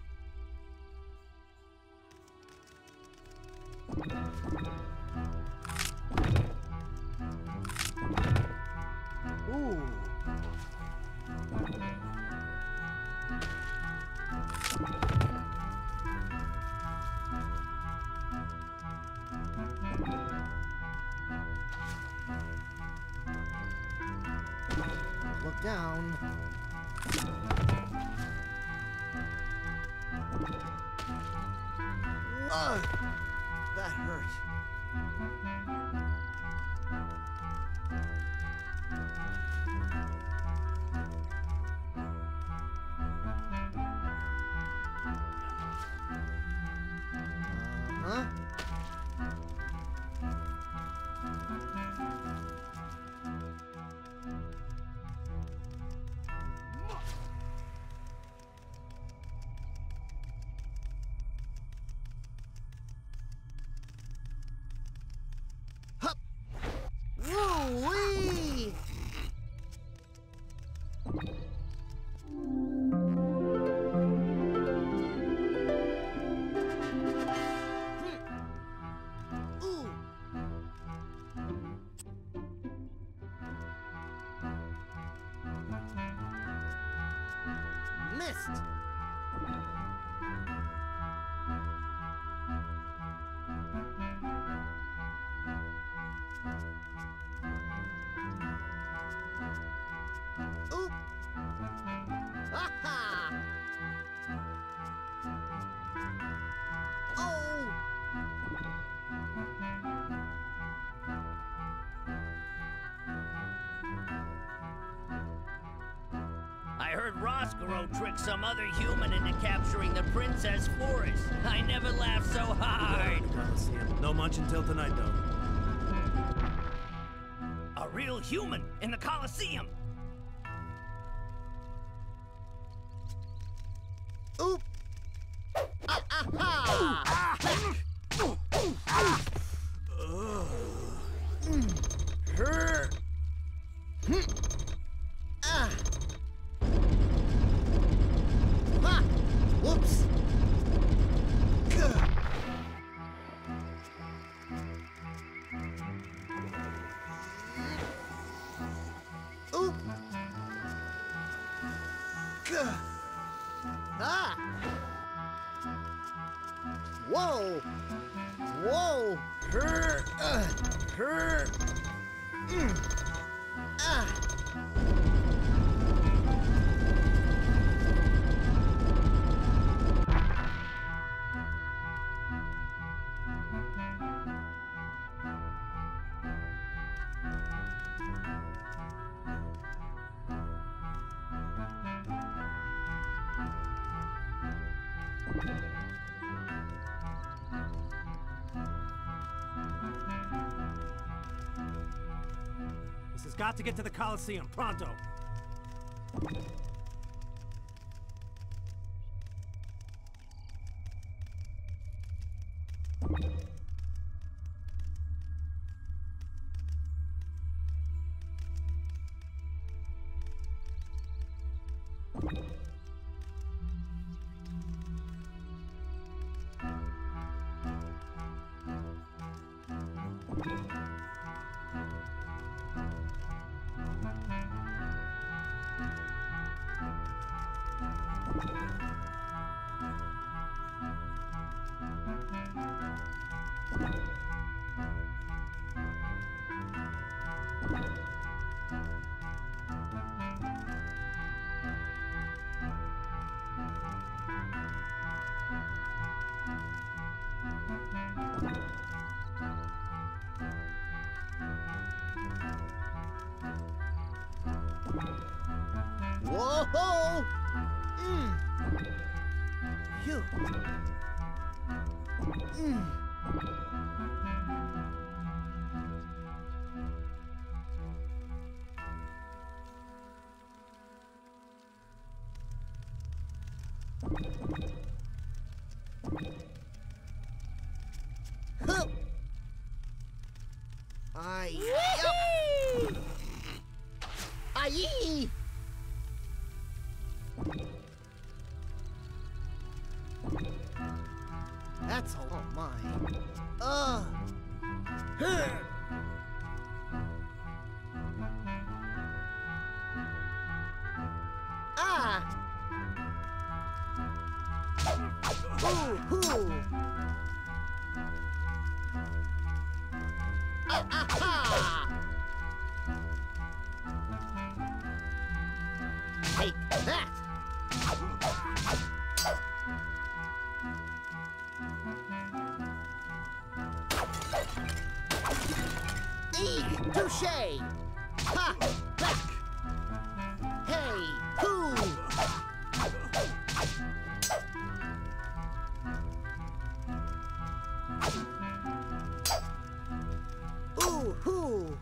Ooh. Look down. Ugh, that hurt. Uh-huh. Hup! Woo-wee! Hmm. missed. Oop! Aha! Oh! I heard Roscoe tricked some other human into capturing the Princess Forest. I never laughed so hard. No munch until tonight, though. A real human in the Colosseum. Oop! Ah, aha! Her. Ah! Ah! Whoops! Gah. Oop! Gah. Ah! Whoa! Whoa! Her! Uh, her! Mm. Ah! This has got to get to the Colosseum, pronto! Whoa! Mm. Phew. Mm. Huh. I. Yep. Aye. That's a lot of mine. Uh. Huh. Ah. Hoo hoo. Ah aha. Take that. Eek! Touche! Ha! Back! Hey! Hoo! Ooh! Hoo!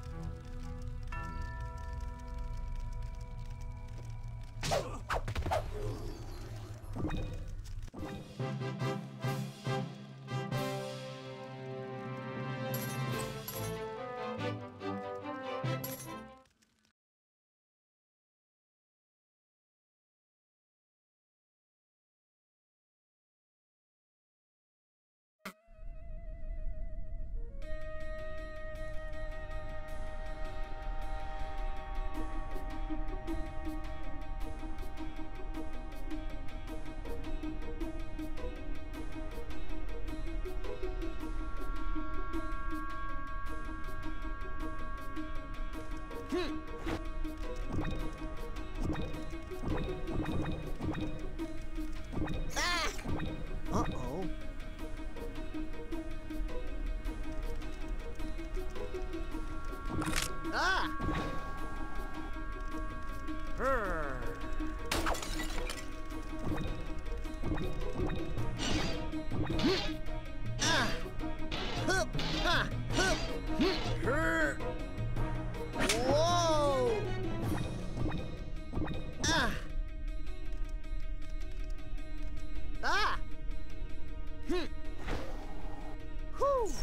Ah! Uh-oh. Ah! Brr. Ah! Hup! Ha! Hup! Her! Whoa! Ah! Ah! Hmm! Whew!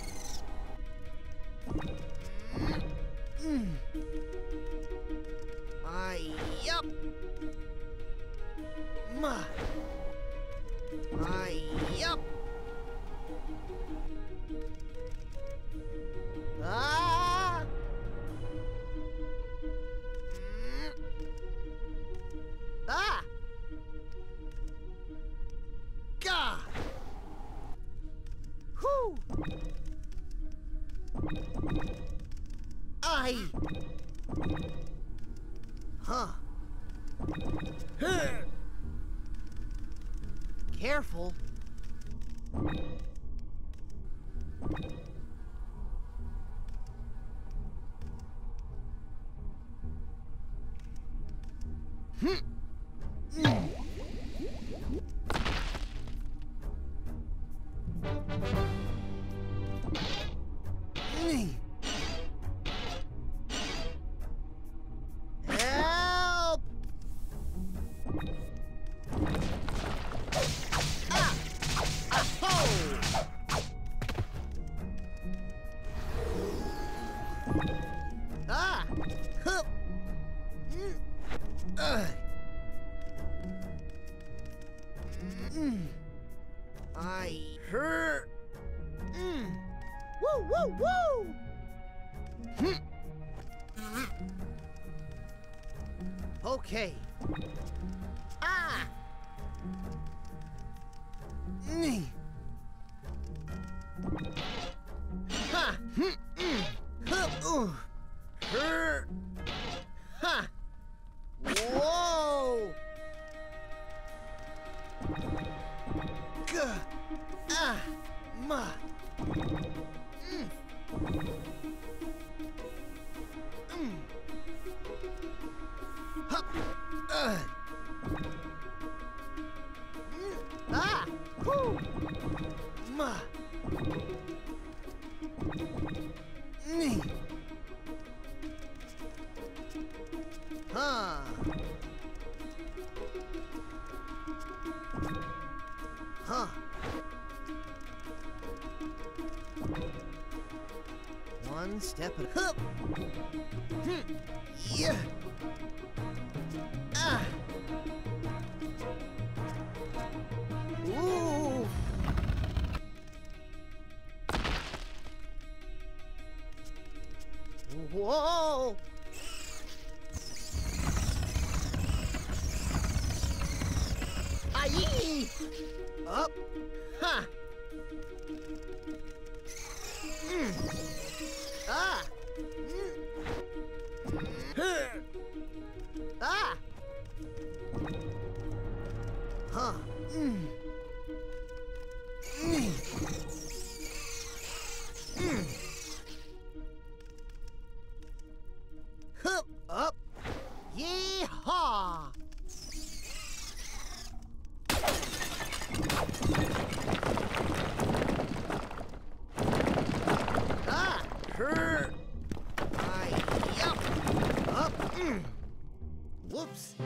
Mm. Ah, yup! Ma! Ah, yup! Ah! Mm. Ah! Gah! Whew! Aye! Huh. Huh. Careful. Hmm. Mm. Mm. Help! Ah! Aho! Ah! Hup! Mm. Ugh. Mm. I hurt. Mm. Woo, woo, woo! Hmm. Okay. Ah! Mm. Ha! Hmm. Mm. Hup. Ooh. Her. Ha! Whoa! Gah! Ah! Ma! Mm. Mm. Hup! Uh. Mm. Ah! Whoo! Ma! Mm. Huh! Huh? One step at a hup. Hmm. Yeah. Ah. Ooh. Whoa. Aye. Up. Ha. Mm. Ah. Mm. Huh. Ah. Huh. Mm. Mm. Mm. Hup. Up. Yee-haw. Ah. Her. I. Yup. Up. Mm. Whoops.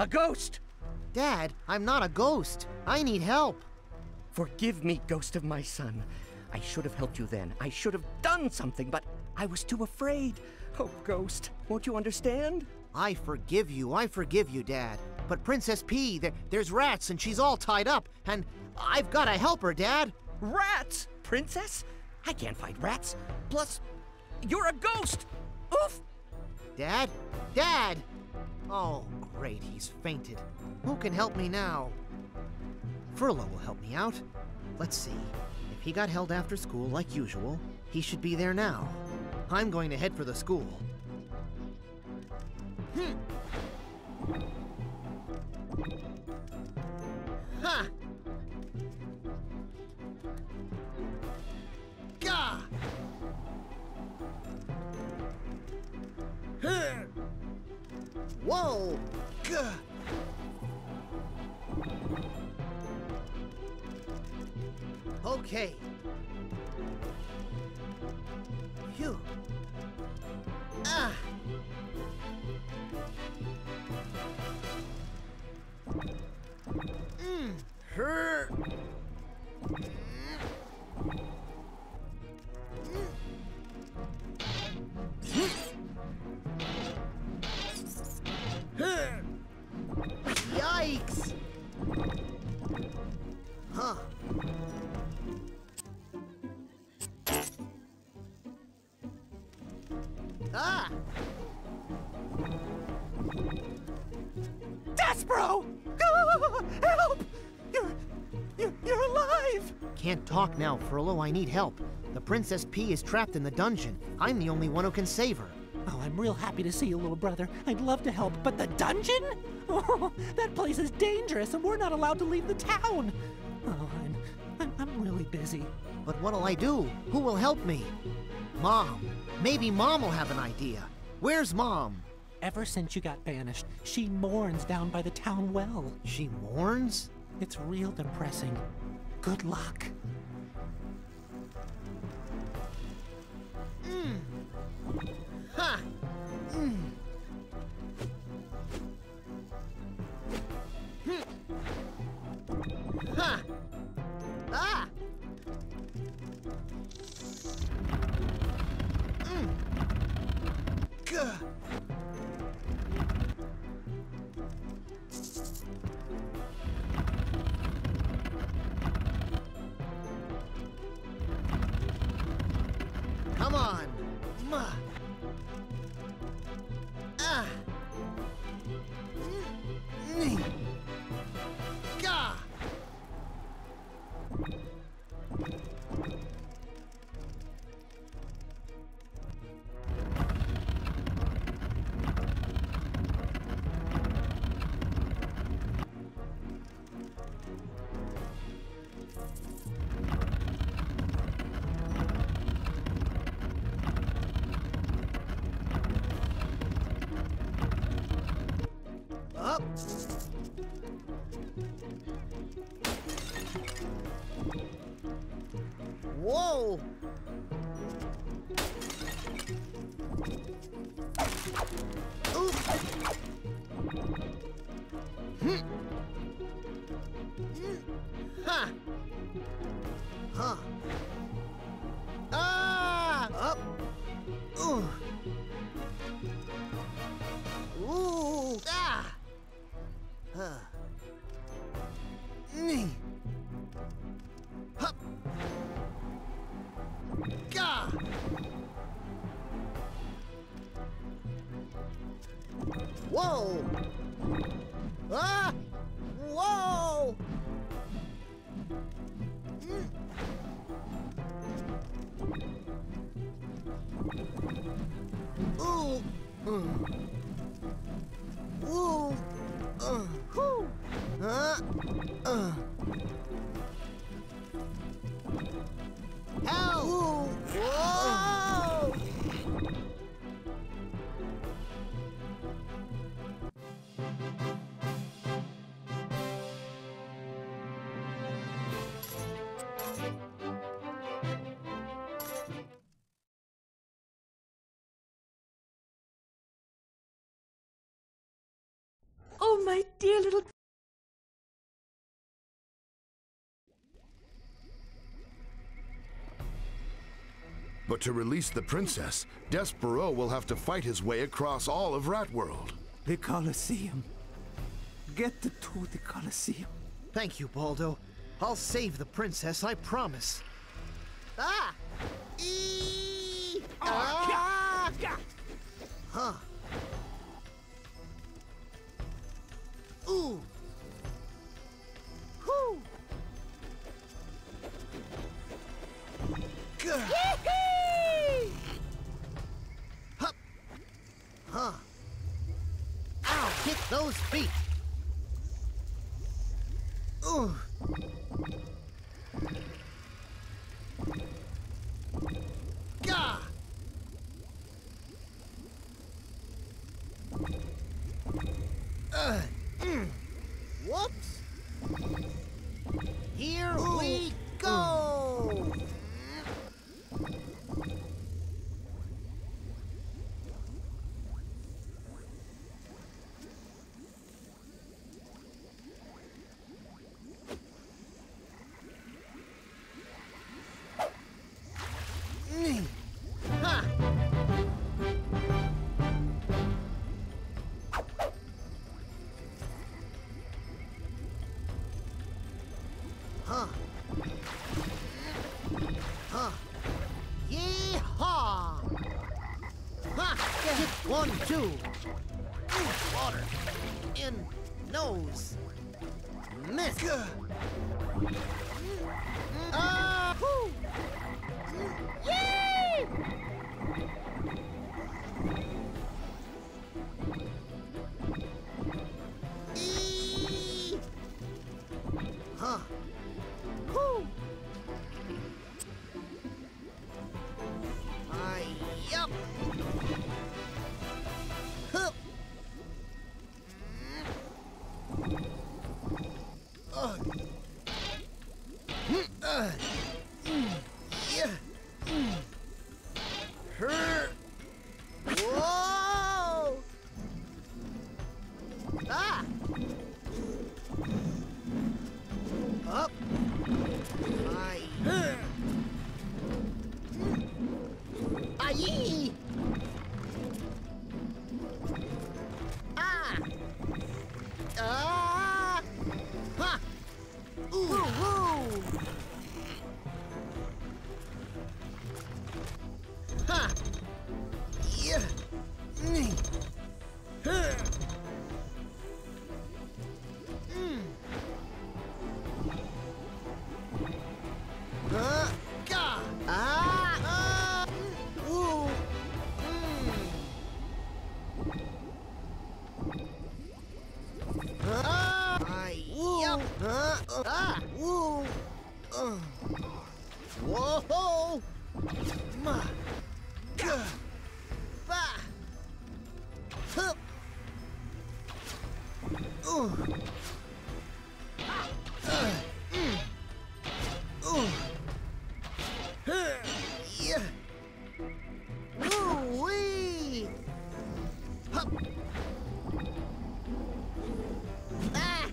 A ghost! Dad, I'm not a ghost. I need help. Forgive me, ghost of my son. I should have helped you then. I should have done something, but I was too afraid. Oh, ghost, won't you understand? I forgive you. I forgive you, Dad. But Princess P, there, there's rats and she's all tied up, and I've got to help her, Dad. Rats? Princess? I can't fight rats. Plus, you're a ghost! Oof! Dad? Dad! Oh, great, he's fainted. Who can help me now? Furlough will help me out. Let's see. If he got held after school like usual, he should be there now. I'm going to head for the school. Hmm. Ha! Gah! Huh! Whoa! Gah! Okay. Phew. Ah! Mmm. Her. Yikes! Huh. Ah! Despereaux! Ah, help! You're, you're, you're alive! Can't talk now, Furlough. I need help. The Princess P is trapped in the dungeon. I'm the only one who can save her. Oh, I'm real happy to see you, little brother. I'd love to help, but the dungeon? Oh, that place is dangerous, and we're not allowed to leave the town. Oh, I'm, I'm, I'm really busy. But what'll I do? Who will help me? Mom. Maybe Mom will have an idea. Where's Mom? Ever since you got banished, she mourns down by the town well. She mourns? It's real depressing. Good luck. Mm. Ha! Mm. Hm. Ha! Ah! Mm. Gah! Come on! Ma! Ah! Mm. Gah! Up. Whoa! Ooh. Hmm. Ha! Huh. Ah! Up. Ooh. Ooh. Ah! Huh. Nee. Hup. Gah! Whoa! my dear little... But to release the princess, Despereaux will have to fight his way across all of Rat World. The Colosseum. Get to the Colosseum. Thank you, Baldo. I'll save the princess, I promise. Ah! Eee! Ah! Huh. Ooh! Whoo! Yee-hee! Hup! Huh. Ow! Hit those feet! Ooh! Gah! Uh, mm. Whoops! Here Ooh. we go! Mm. Ha! Huh. Huh. Yee-haw! Ha! Hit one, two. Ooh, water. In nose. Miss. Ah! Whoo! Yay! Eee! Huh. Whoo! I yup. Hup. Uh. Uh. Yeah. Her. Whoa! Ah! Up. I. Aye! Ah! Ah! Ha! Ooh! Woo! Ha! Yeah! Mm. Huh. Mm. Huh? Gah! Ah! Ah! Woo! Mm. Ah! I. Yup! Huh? Uh, ah! Woo! Uh. Whoa! Ma! Gah! Ba! Hup! Ooh! Uh. Mm. Ooh! Huh. Yeah! Woo-wee! Hup! Ah!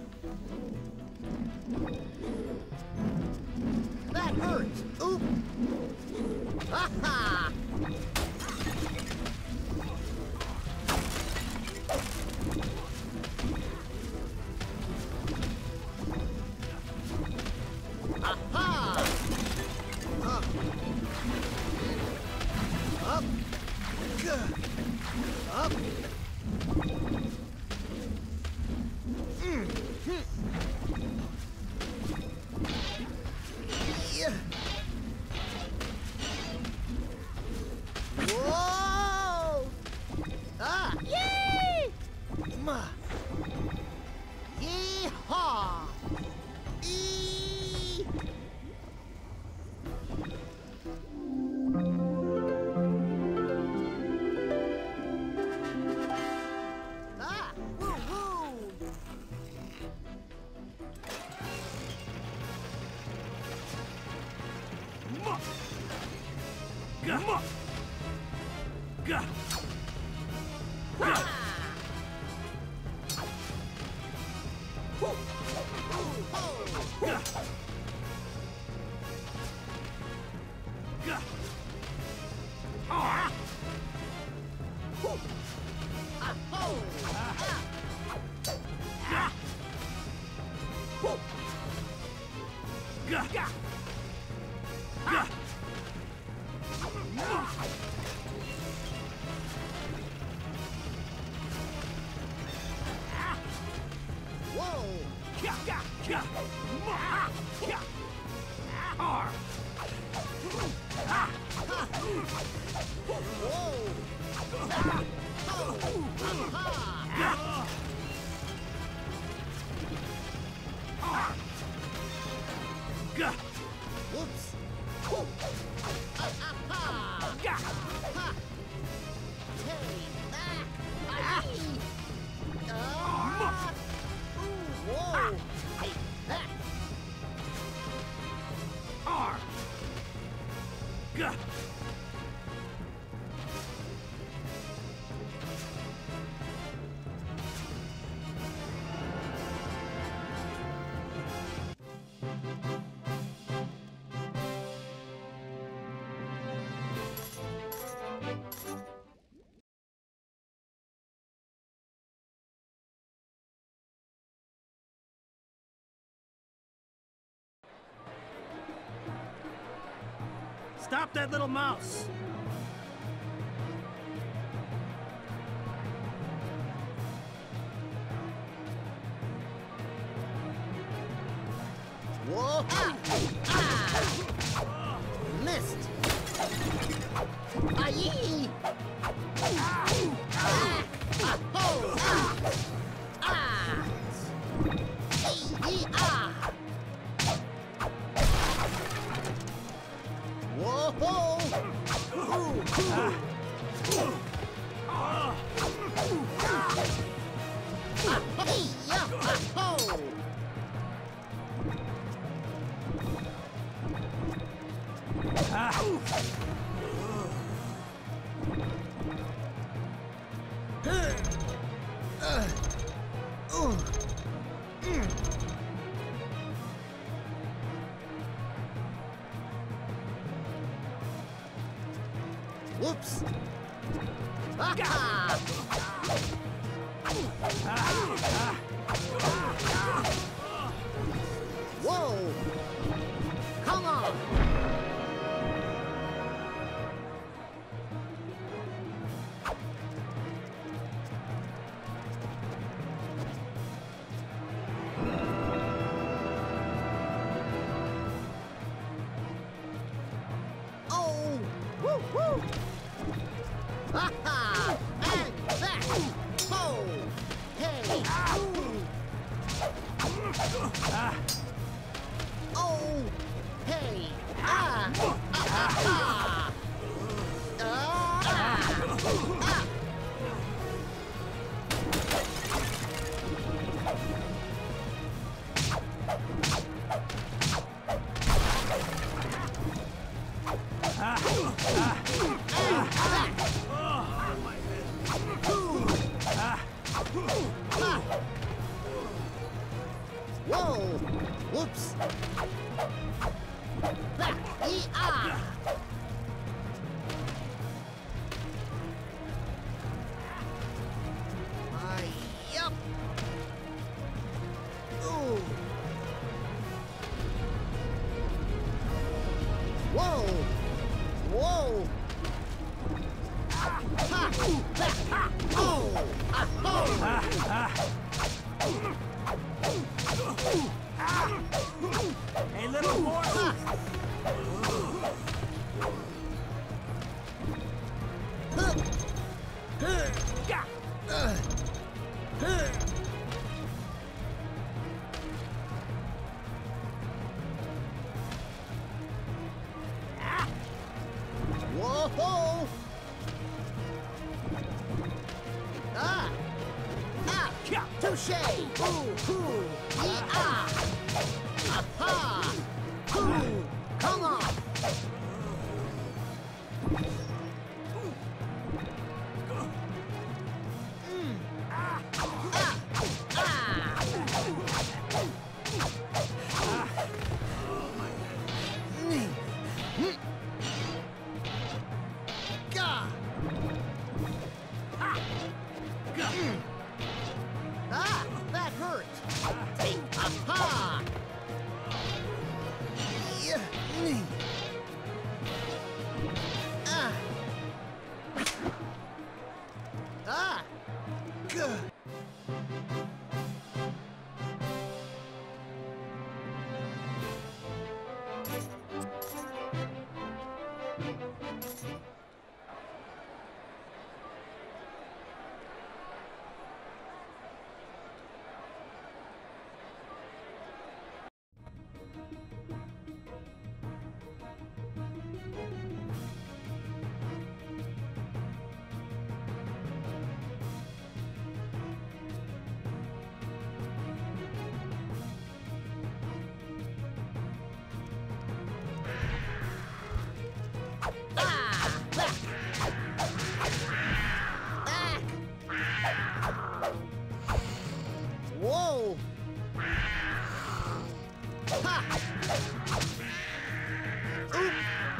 That hurts! Oop! Ha-ha! Aha! Huh. Up! Gah. Up! Mm. Hmm. Yeah! Whoa! Ah! Yee! Ma! Yee-haw! Eee! Ah! Woo-hoo! Gah! Gah! Gah! Stop that little mouse! Whoa! Ah! Ah! Missed! Aye! Ah! Ah! Oh! Ah! Ah! Ee! Ah! Whoa! Ooh! Ah! Ah! Hey-ya! Ah-ho! Whoops! Ah! Whoa! Come on! Oh! Woo woo! Ha-ha! And back! Ho! Hey! Oh! Hey! Ah! Ah! Ah! Ah! Ah! Ah! Whoa! Whoops! Back! E-ah! My, yup! Ooh! Whoa! Whoa! Ha! Back! Oh! Ah! Oh! Hey, little mortal! Whoa! Ah! Ah! Touche! Ooh! Ooh! Yee-ah! Aha! Ooh! Come on! Mm. Ah! Ah! Ah! Take aha! Yeah. Ah. Ah. Gah. Whoa! Ha! Oop!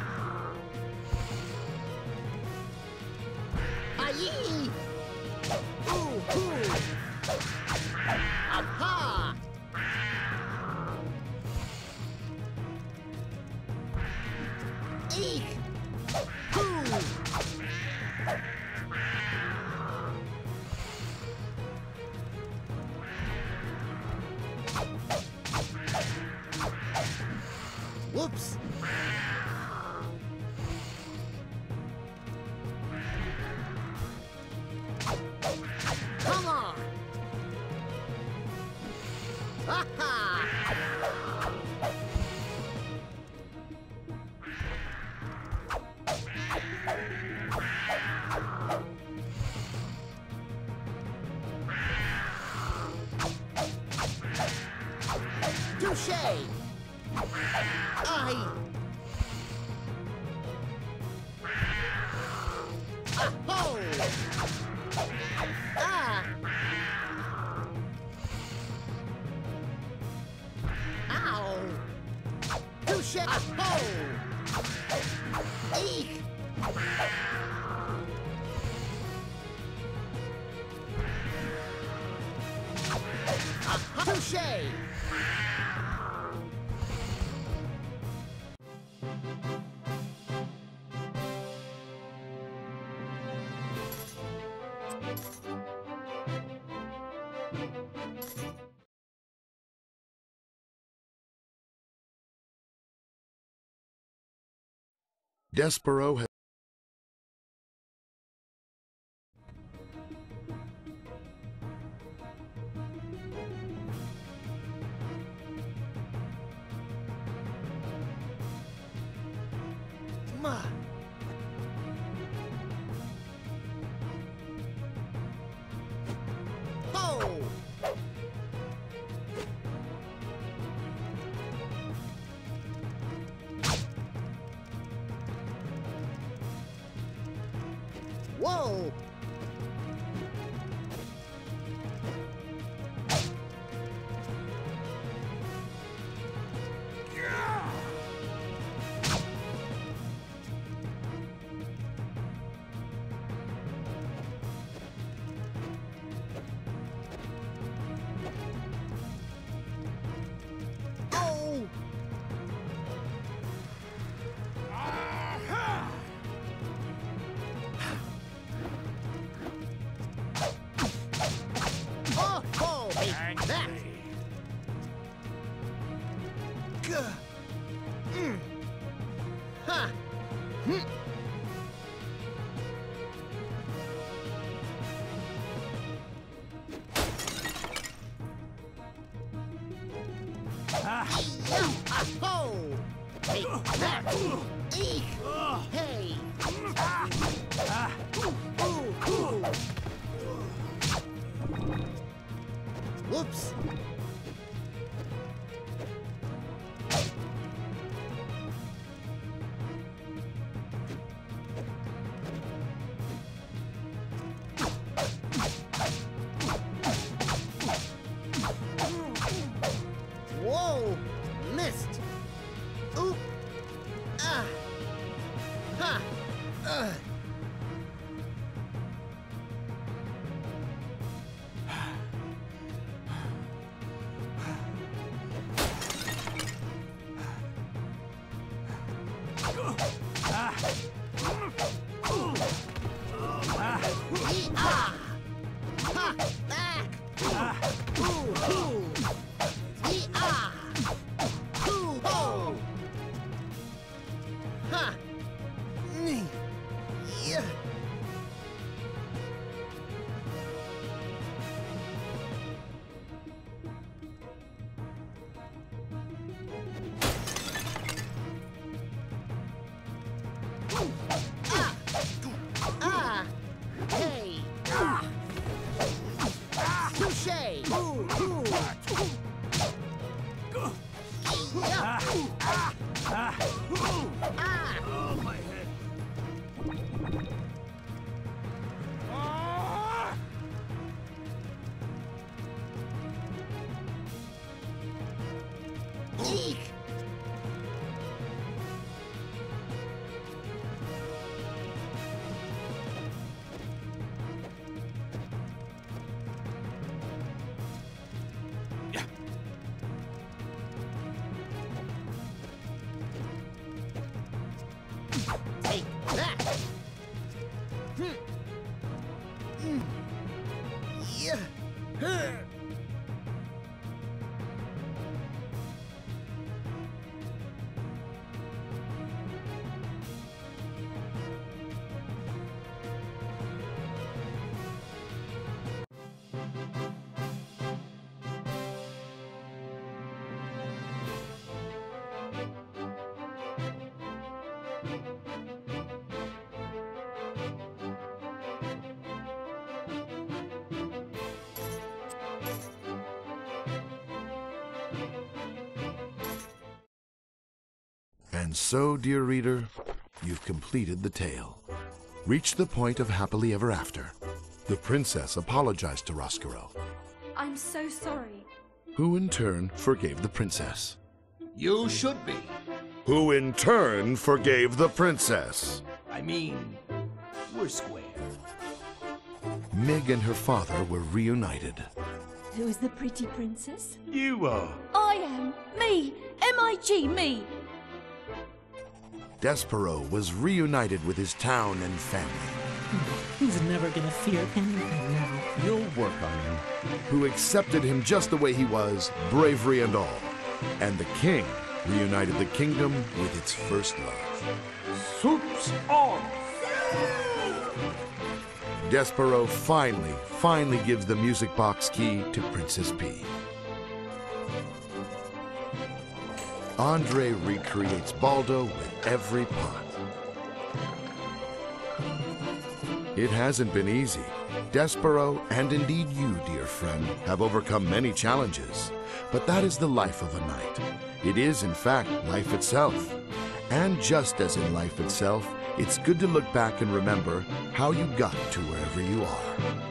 Aye! Ooh, ooh! Aha! Eek! Ooh! Whoops! Come on! Ha-ha! Touché! I... Aho! Ah! Ow! Touché! Aho! Eek! Aha! Touché! Despereaux has Ma! Ho! Whoa! Oh! Oh, oh, take that! Gah. Mm. Ha! Hmm. Aho! Take that! Eek! Hey! Ooh, ooh. Whoops! Whoa! Missed! Oop! Ah! Ha! Ugh! Oh, my head. Eek! Take that! Hmm. Mm. Yeah. Huh. And so, dear reader, you've completed the tale. Reached the point of happily ever after. The princess apologized to Roscoe, I'm so sorry. who in turn forgave the princess. You should be. Who in turn forgave the princess. I mean, we're square. Mig and her father were reunited. Who's the pretty princess? You are. I am. Me. M I G, me. Despereaux was reunited with his town and family, He's never gonna fear anything now. You'll work on him. who accepted him just the way he was, bravery and all. And the king reunited the kingdom with its first love. Soup's on. Despereaux finally, finally gives the music box key to Princess P. Andre recreates Baldo with every pot. It hasn't been easy. Despereaux, and indeed you, dear friend, have overcome many challenges. But that is the life of a knight. It is, in fact, life itself. And just as in life itself, it's good to look back and remember how you got to wherever you are.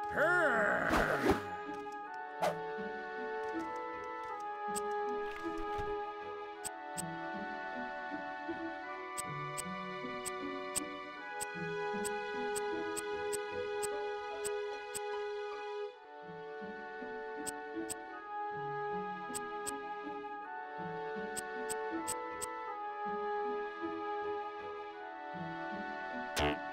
Yeah.